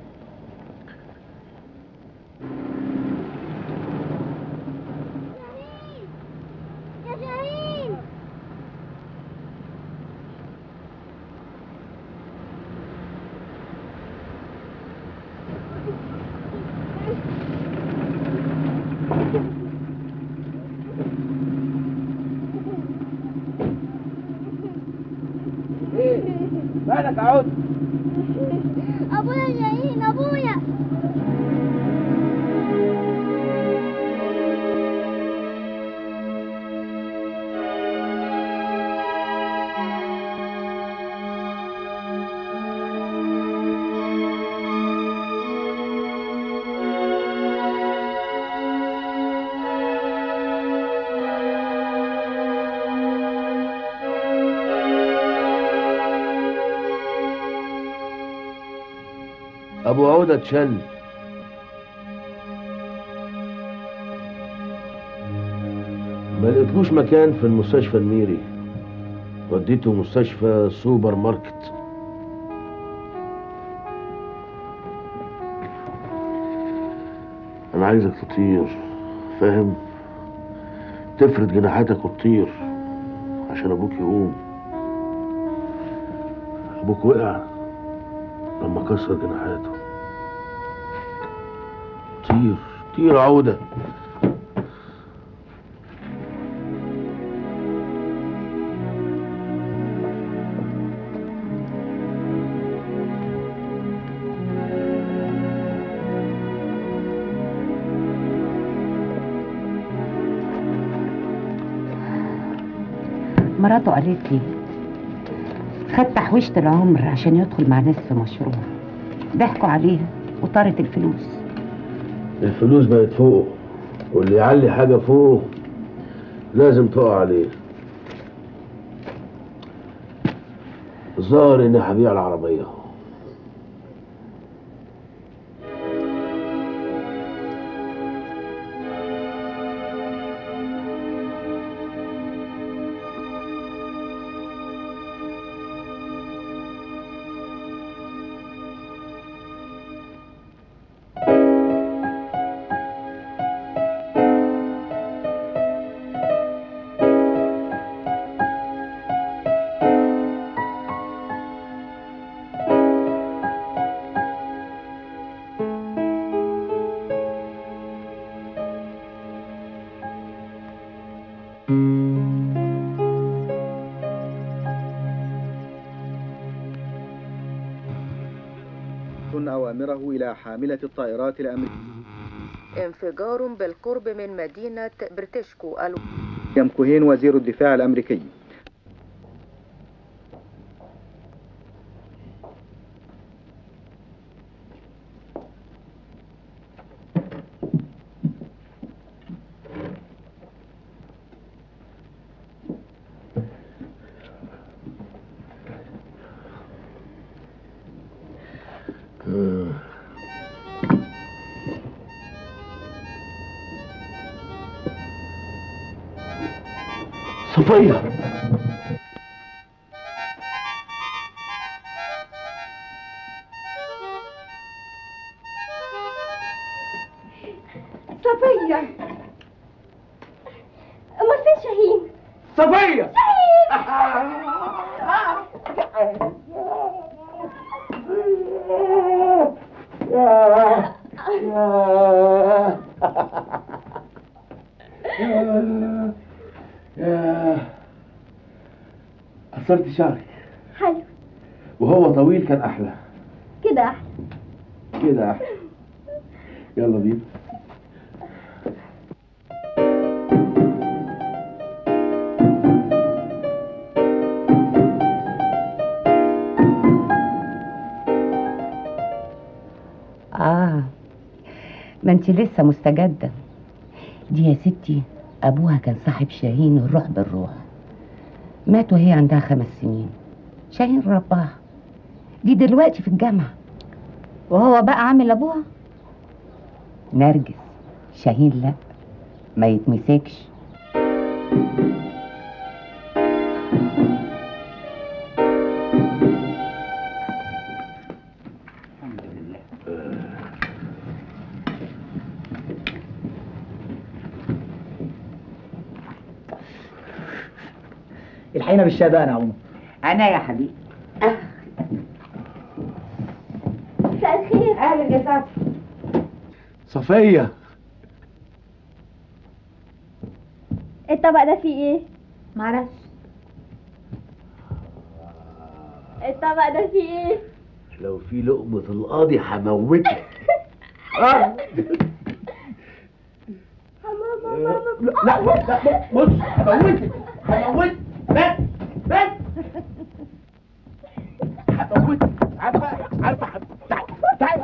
مالك يا عود؟ ابويا جايين، ابويا. ابو عودة اتشل. ما لقيتلوش مكان في المستشفى الميري، وديته مستشفى سوبر ماركت. انا عايزك تطير، فاهم؟ تفرد جناحاتك وتطير عشان ابوك يقوم. ابوك وقع لما كسر جناحاته. طير طير عودة. مراته قالت لي خد تحويشة العمر عشان يدخل مع ناس في مشروع، ضحكوا عليها وطارت الفلوس. الفلوس بقت فوق، واللي يعلي حاجة فوق لازم تقع عليه. الظاهر اني هبيع العربية. مسيره إلى حاملة الطائرات الأمريكية. انفجار بالقرب من مدينة برتشكو. ويليام كوهين وزير الدفاع الأمريكي. صفية، صفية، امال فين شاهين؟ صفية، قصرت شعرك حلو وهو طويل كان احلى. كده احلى. كده احلى. يلا بينا. ما انت لسه مستجدة. دي يا ستي ابوها كان صاحب شاهين الروح بالروح، مات وهي عندها 5 سنين. شاهين رباها، دي دلوقتي في الجامعة. وهو بقى عامل ابوها؟ نرجس، شاهين لا، ما يتمسكش. الحقينا بالشاي بقى يا عمر. انا يا حبيبي. مساء الخير. اهلا يا صاحبي. صفية، الطبق ده فيه ايه؟ معرفش. الطبق ده فيه ايه؟ لو في لقمة القاضي هموتك. لا بص، هموتك هموتك. بس هموتك. عارفة تعالي.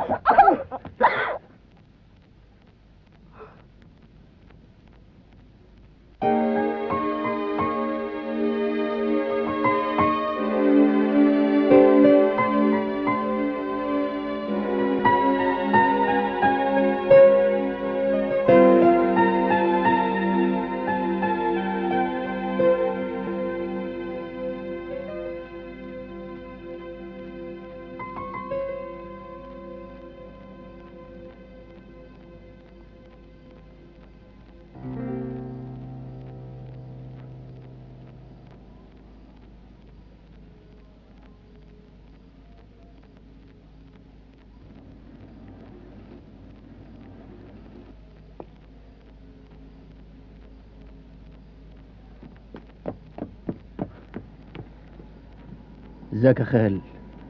ازيك يا خال؟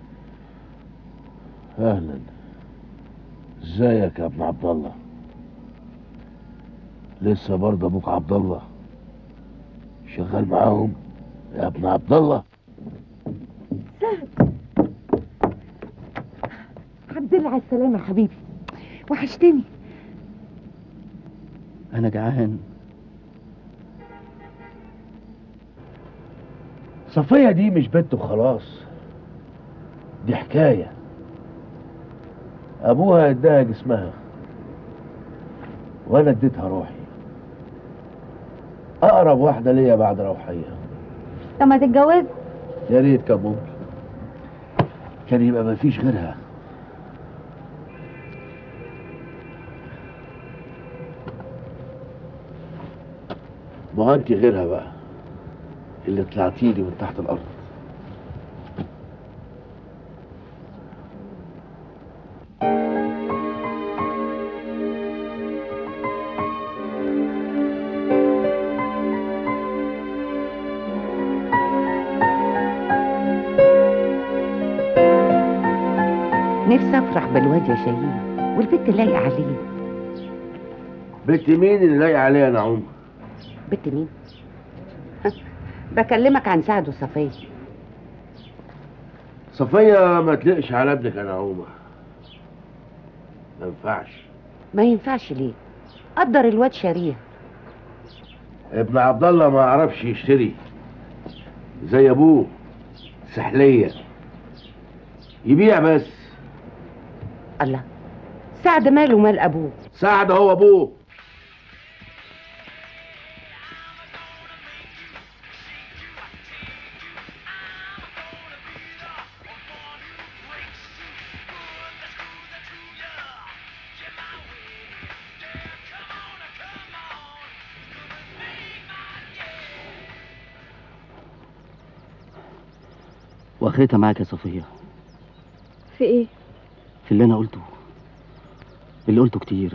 اهلا. ازيك يا ابن عبد الله؟ لسه برضه ابوك عبد الله شغال معاهم يا ابن عبد الله؟ الحمد لله على السلامة يا حبيبي، وحشتني. انا جعان. صفية دي مش بنت وخلاص، دي حكاية. ابوها اداها جسمها وانا اديتها روحي، اقرب واحدة ليا بعد روحية. طب ما تتجوز؟ يا ريت كان ممكن، كان يبقى مفيش غيرها. ما انت غيرها بقى اللي طلعتيلي من تحت الارض. نفسي افرح بالواد يا شاهين، والبنت لايقه عليه. بنت مين اللي لايقه عليها يا نعومه؟ بنت مين؟ بكلمك عن سعد وصفيه. صفيه ما تلقش على ابنك يا نعومه، ما ينفعش. ما ينفعش ليه؟ قدر الواد شاريه. ابن عبد الله ما عرفش يشتري زي ابوه سحليه، يبيع بس. الله، سعد ماله مال ابوه؟ سعد هو ابوه. واخرتها معاك يا صفية. في ايه؟ في اللي انا قلته، اللي قلته كتير.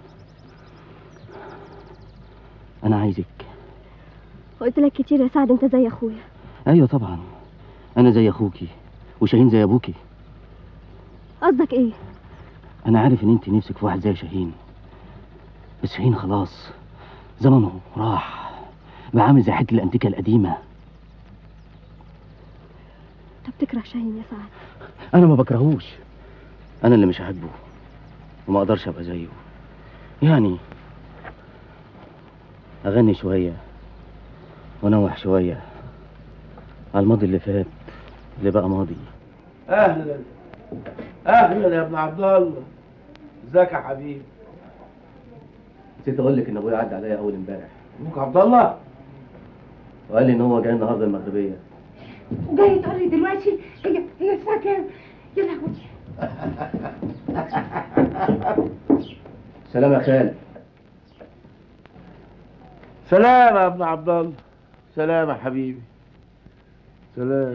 انا عايزك. قلت لك كتير يا سعد، انت زي اخويا. ايوه طبعا، انا زي اخوكي وشاهين زي ابوكي. قصدك ايه؟ انا عارف ان انت نفسك في واحد زي شاهين، بس شاهين خلاص زمنه راح، بقى عامل زي حته الانتيكه القديمه. انت بتكره شاهين يا سعد؟ انا ما بكرهوش، انا اللي مش عاجبه وما اقدرش ابقى زيه. يعني اغني شويه وانوح شويه على الماضي اللي فات اللي بقى ماضي. اهلا اهلا يا ابن عبد الله، ازيك يا حبيبي؟ نسيت اقول لك ان ابويا عدى عليا اول امبارح. ابوك عبد الله؟ وقال لي ان هو جاي النهارده المغربيه. وجاي تقول لي دلوقتي هي الساعه كام؟ يا لهوي. سلام يا خال. سلام يا ابن عبد الله، سلام يا حبيبي، سلام.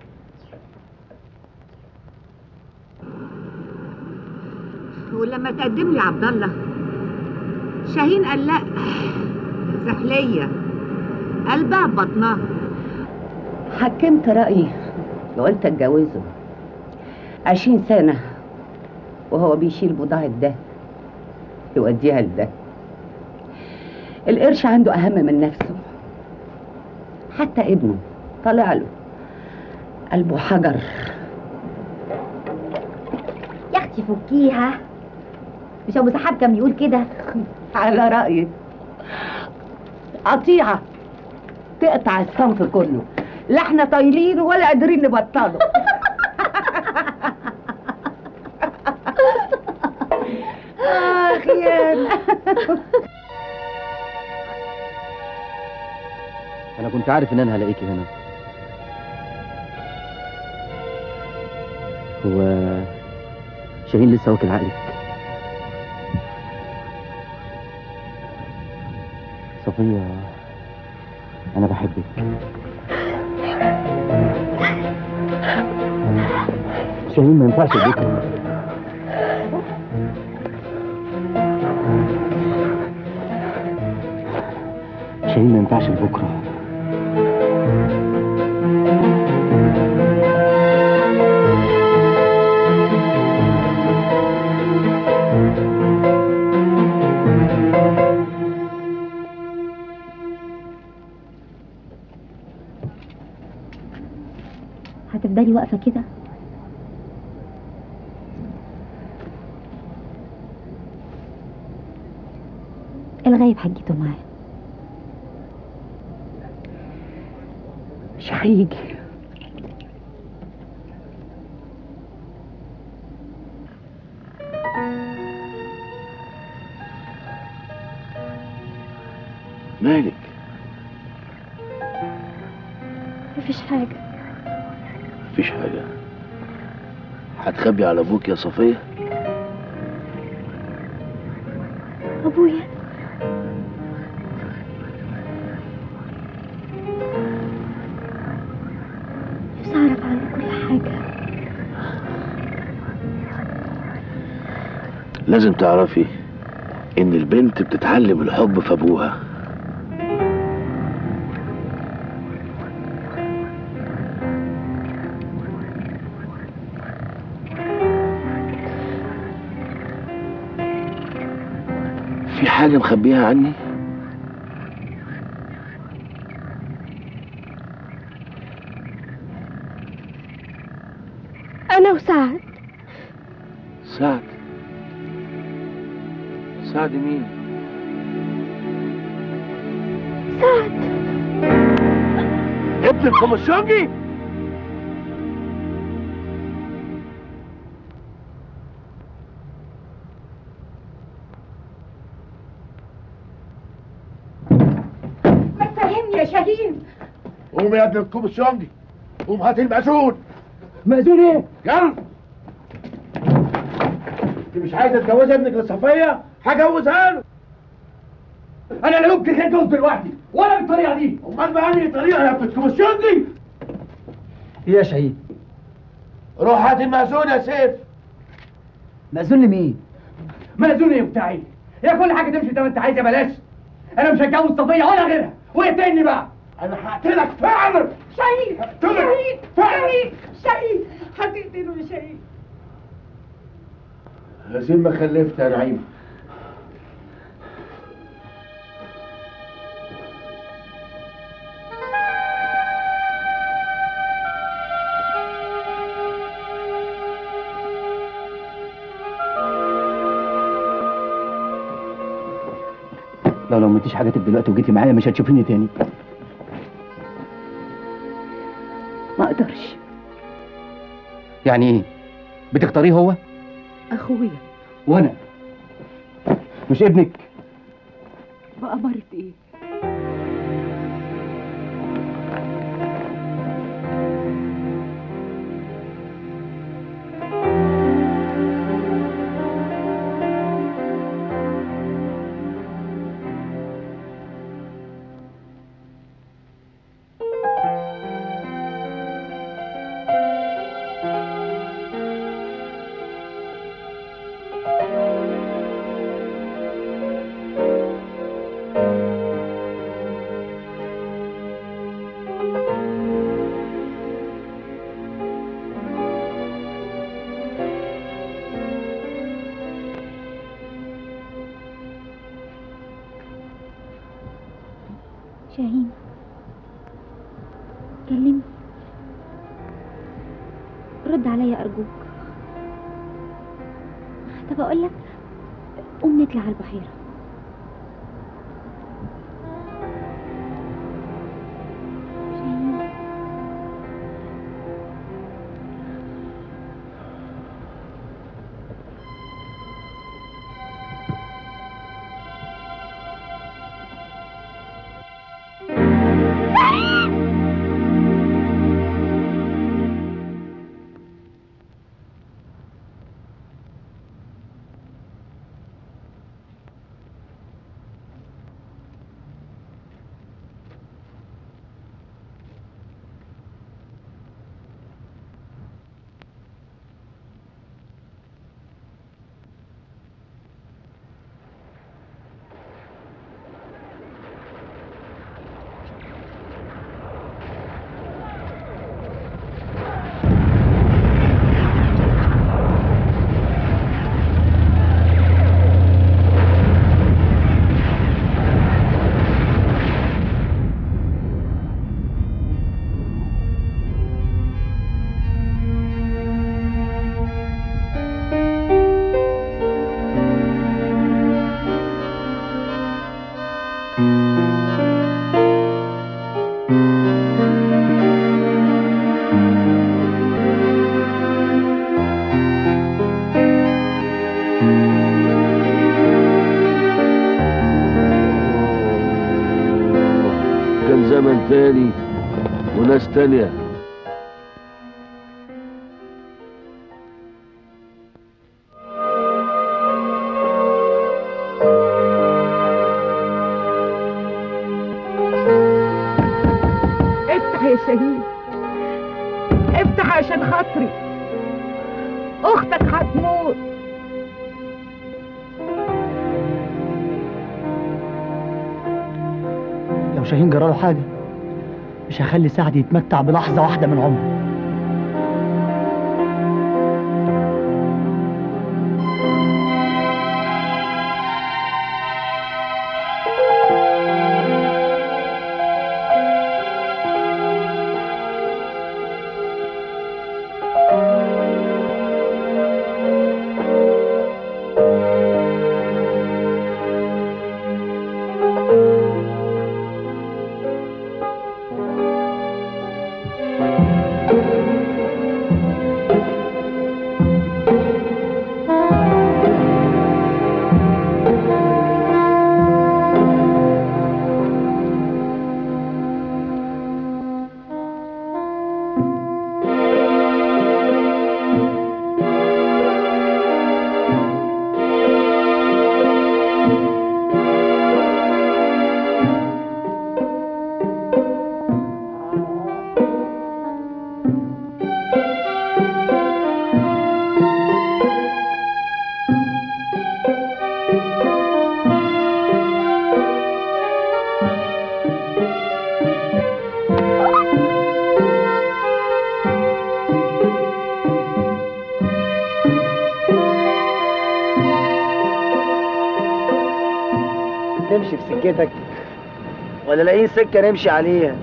ولما تقدم لي عبد الله شاهين قال لا، سحليه قلبها ببطنها. حكمت رايي وقلت اتجوزه 20 سنه وهو بيشيل بضاعه ده يوديها لده. القرش عنده اهم من نفسه، حتى ابنه طلع له قلبه حجر. يا اختي فكيها، مش ابو سحاب كان بيقول كده؟ على رايك قطيعه تقطع الصنف كله، لا احنا طايلين ولا قادرين نبطله. خيانة. انا كنت عارف ان انا هلاقيكي هنا. هو شاهين لسه واكل عقلك؟ صفية انا بحبك. شاهين ما ينفعش بكره. شاهين ما ينفعش لبكره. هتفضلي واقفه كده؟ الغايب حجته معاه. مش هيجي. مالك؟ مفيش حاجه. مفيش حاجة؟ هتخبي على ابوك يا صفية؟ ابويا نفسي اعرف عنه كل حاجه. لازم تعرفي ان البنت بتتعلم الحب في ابوها. في حاجة مخبيها عني؟ أنا وسعد. سعد؟ سعد مين؟ سعد ابن الكوميسيونجي؟ ما تفهمني يا شاهين. قوم يا ابن الكوميسيونجي، قوم هات المأذون. مأذون ايه؟ يلا. انت مش عايزه تجوزي ابنك لصفيه؟ هجوزها له. انا لا يمكن اتجوز دلوقتي ولا بالطريقه دي. امال بأنهي طريقه يا ابن الكوميسيونجي؟ ايه يا شاهين؟ روح هات المأذون يا سيف. مأذون لمين؟ مأذون ايه بتاعي؟ هي كل حاجه تمشي زي ما انت عايز يا بلاش. انا مش هتجوز صفيه ولا غيرها، واقتلني بقى. انا هقتلك فعلا. شاهين شاهين شاهين شاهين هتقتله يا شاهين. زين ما خلفت يا نعيم. لو ما انتيش حاجاتك دلوقتي وجيتي معايا مش هتشوفيني تاني. ما اقدرش. يعني ايه؟ بتختاريه هو؟ اخويا. وانا مش ابنك. بأمارة ايه؟ شاهين كلمني، رد عليا أرجوك. طب أقول لك قوم نطلع على البحيرة. كان زمن تاني وناس تانية. افتح يا شهيد، افتح عشان خاطري، اختك هتموت. لو شاهين جراله حاجة مش هخلي سعد يتمتع بلحظة واحدة من عمره. نمشي في سكتك ولا لاقيين سكة نمشي عليها؟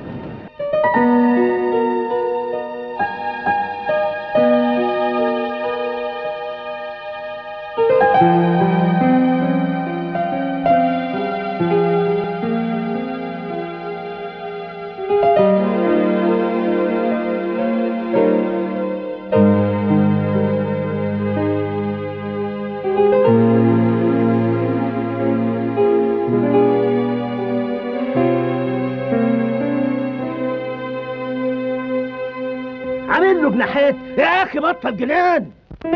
عامل له جناحات يا اخي، بطل جنان.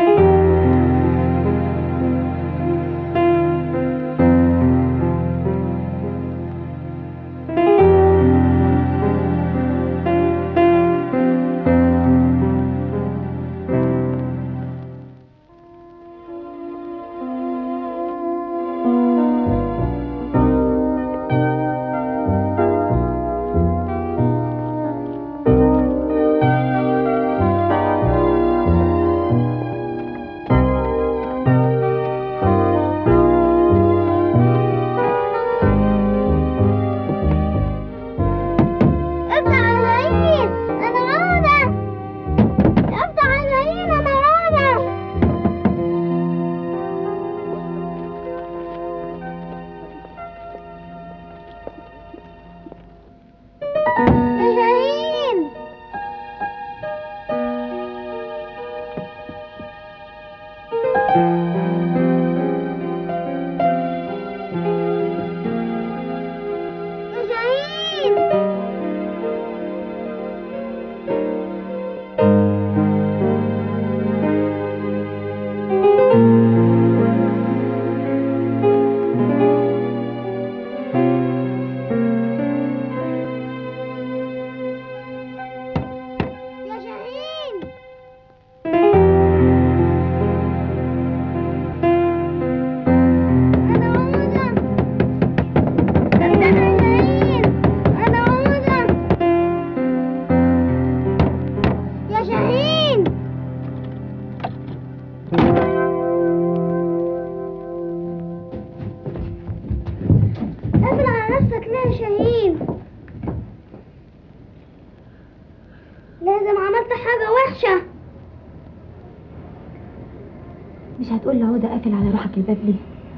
مش هتقول لعودة قافل على روحك الباب ليه؟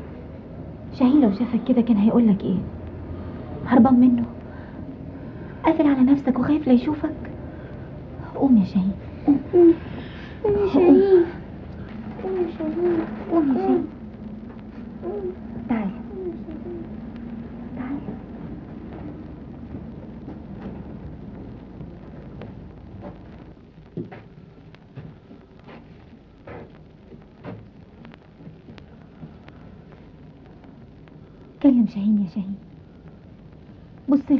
شاهين لو شافك كده كان هيقولك ايه؟ هربان منه؟ قافل على نفسك وخايف لا يشوفك؟ قوم يا شاهين، قوم قوم يا شاهين، قوم يا شاهين، قوم يا شاهين، تعالى تعالى. كلم شاهين يا شاهين، بص له،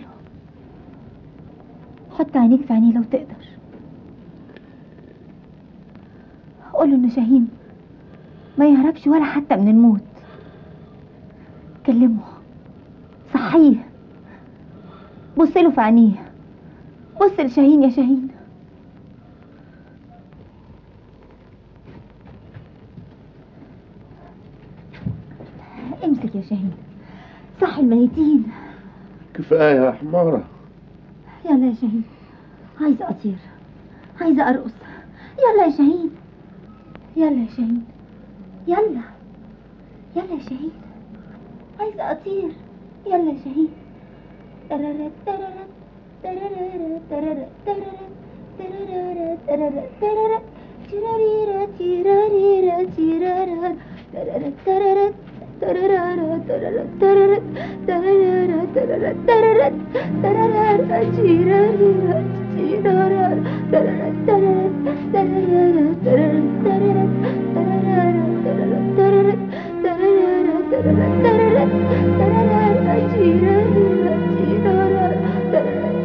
حط عينيك في عينيه لو تقدر، قوله ان شاهين ما يهربش ولا حتى من الموت. كلمه، صحيه، بص له في عينيه، بص لشاهين يا شاهين. امسك يا شاهين، صحي الميتين. كفايه يا حماره. يلا يا شاهين، عايزه اطير، عايزه ارقص. يلا يا شاهين، يلا يا شاهين، يلا يلا يا شاهين، عايزه اطير. يلا يا شاهين. تررت تررت تررت تررت تررت تررت تررت تررت تيراريرا تيرارا تررت تررت تررت تررت تررت تررت تررت تررت تررت تيراريرا تيرارا تررت تررت تررت تررت تررت تررت تررت تررت تررت تررت تررت تيراريرا تيرارا تررت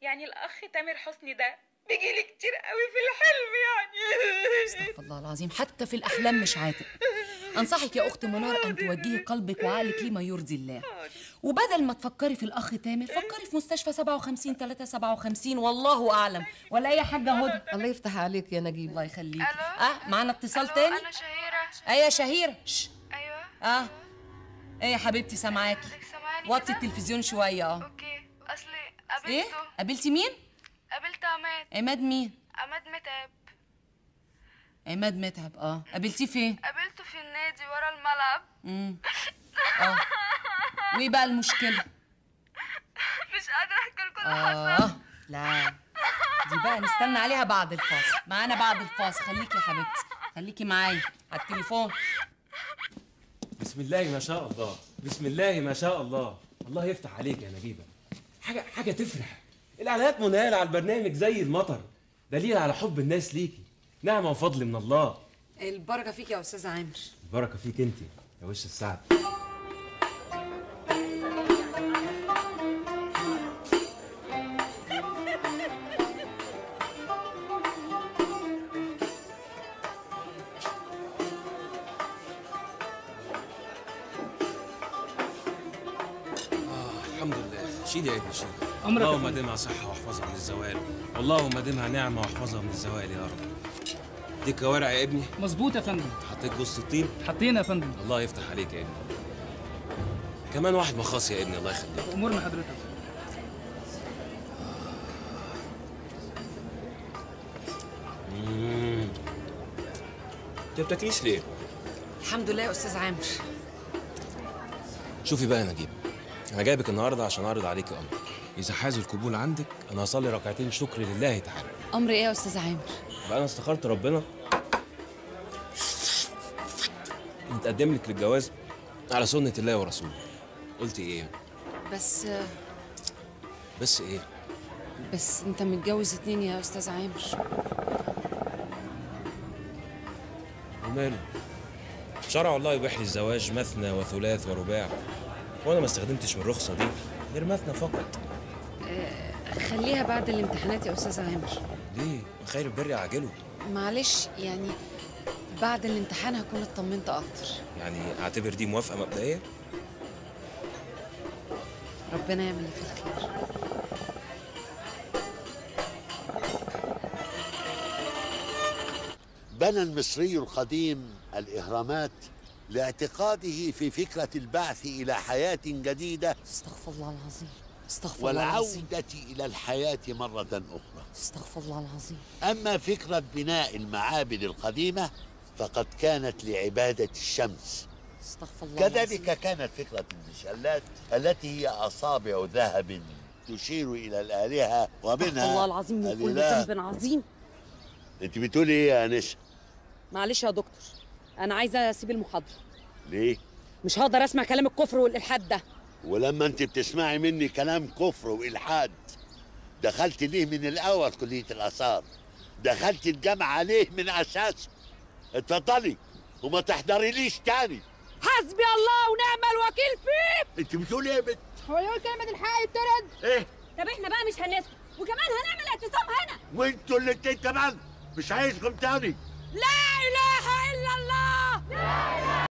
يعني الاخ تامر حسني ده بيجيلي كتير قوي في الحلم يعني. استغفر الله العظيم، حتى في الاحلام مش عاتق. انصحك يا اخت منار ان توجهي قلبك وعقلك لما يرضي الله، وبدل ما تفكري في الاخ تامر فكري في مستشفى 57 357 والله اعلم. ولا ايه يا حاجه هدى؟ الله يفتح عليك يا نجيب. الله يخليك. معانا اتصال تاني. انا شهيره. ايه يا شهيره؟ ايوه. ايه يا حبيبتي سامعاكي. وطي التلفزيون شويه. اوكي. اصلي قابلته. ايه؟ قابلتي مين؟ قابلت عماد. عماد مين؟ عماد متعب. عماد متعب. قابلتيه فين؟ قابلته في النادي ورا الملعب. وايه بقى المشكله؟ مش قادره احكي لكم اللي حصل. لا دي بقى نستنى عليها بعد الفاصل. معانا بعد الفاصل. خليكي يا حبيبتي، خليكي معايا على التليفون. بسم الله ما شاء الله، بسم الله ما شاء الله. الله يفتح عليك يا نجيبه. حاجه تفرح. الاعلانات منال على البرنامج زي المطر، دليل على حب الناس ليكي. نعمه وفضل من الله. البركه فيك يا استاذ عامر. البركه فيك انت يا وش السعد. الحمد لله. شيل يا ابني شيل. أمرك يا اللهم فندم. دمها صحة واحفظها من الزوال، اللهم دمها نعمة واحفظها من الزوال يا رب. دي كوارع يا ابني؟ مظبوط يا فندم. حطيت جوز الطين؟ حطينا يا فندم. الله يفتح عليك يا ابني. كمان واحد مخاص يا ابني، الله يخليك. أمورنا حضرتك. انت بتاكليش ليه؟ الحمد لله يا استاذ عامر. شوفي بقى يا نجيب، انا جايبك النهارده عشان اعرض عليكي امر. اذا حاز القبول عندك انا هصلي ركعتين شكر لله تعالى. امر ايه يا استاذ عامر؟ بقى انا استخرت ربنا متقدم لك للجواز على سنة الله ورسوله. قلتي ايه؟ بس ايه؟ بس انت متجوز 2 يا استاذ عامر. وماله؟ شرع الله يبيح لي الزواج مثنى وثلاث ورباع، وانا ما استخدمتش من الرخصه دي غير مثنى فقط. خليها بعد الامتحانات يا استاذ عامر. ليه؟ خير البر عاجله. معلش يعني بعد الامتحان هكون اطمنت اكتر. يعني اعتبر دي موافقه مبدئيه؟ ربنا يعمل اللي فيه الخير. بنى المصري القديم الإهرامات لاعتقاده في فكرة البعث إلى حياة جديدة. استغفر الله العظيم. استغفر الله العظيم. والعودة إلى الحياة مرة أخرى. استغفر الله العظيم. أما فكرة بناء المعابد القديمة فقد كانت لعبادة الشمس. استغفر الله العظيم. كذلك كانت فكرة المشلات التي هي أصابع ذهب تشير إلى الآلهة، ومنها استغفر الله العظيم من كل ذنب عظيم. أنت بتقولي إيه يا نسا؟ معلش يا دكتور، أنا عايزة أسيب المحاضرة. ليه؟ مش هقدر أسمع كلام الكفر والإلحاد ده. ولما أنت بتسمعي مني كلام كفر وإلحاد دخلت ليه من الأول كلية الآثار؟ دخلت الجامعة ليه من أساسه؟ اتفضلي وما تحضريليش تاني. حسبي الله ونعم الوكيل فيك. أنت بتقولي إيه يا بنت؟ هو يقول كلمة الحق يترد. إيه؟ طب احنا بقى مش هنسكت وكمان هنعمل اعتصام هنا. وانتوا الاتنين كمان مش عايزكم تاني. لا إله إلا الله. لا إله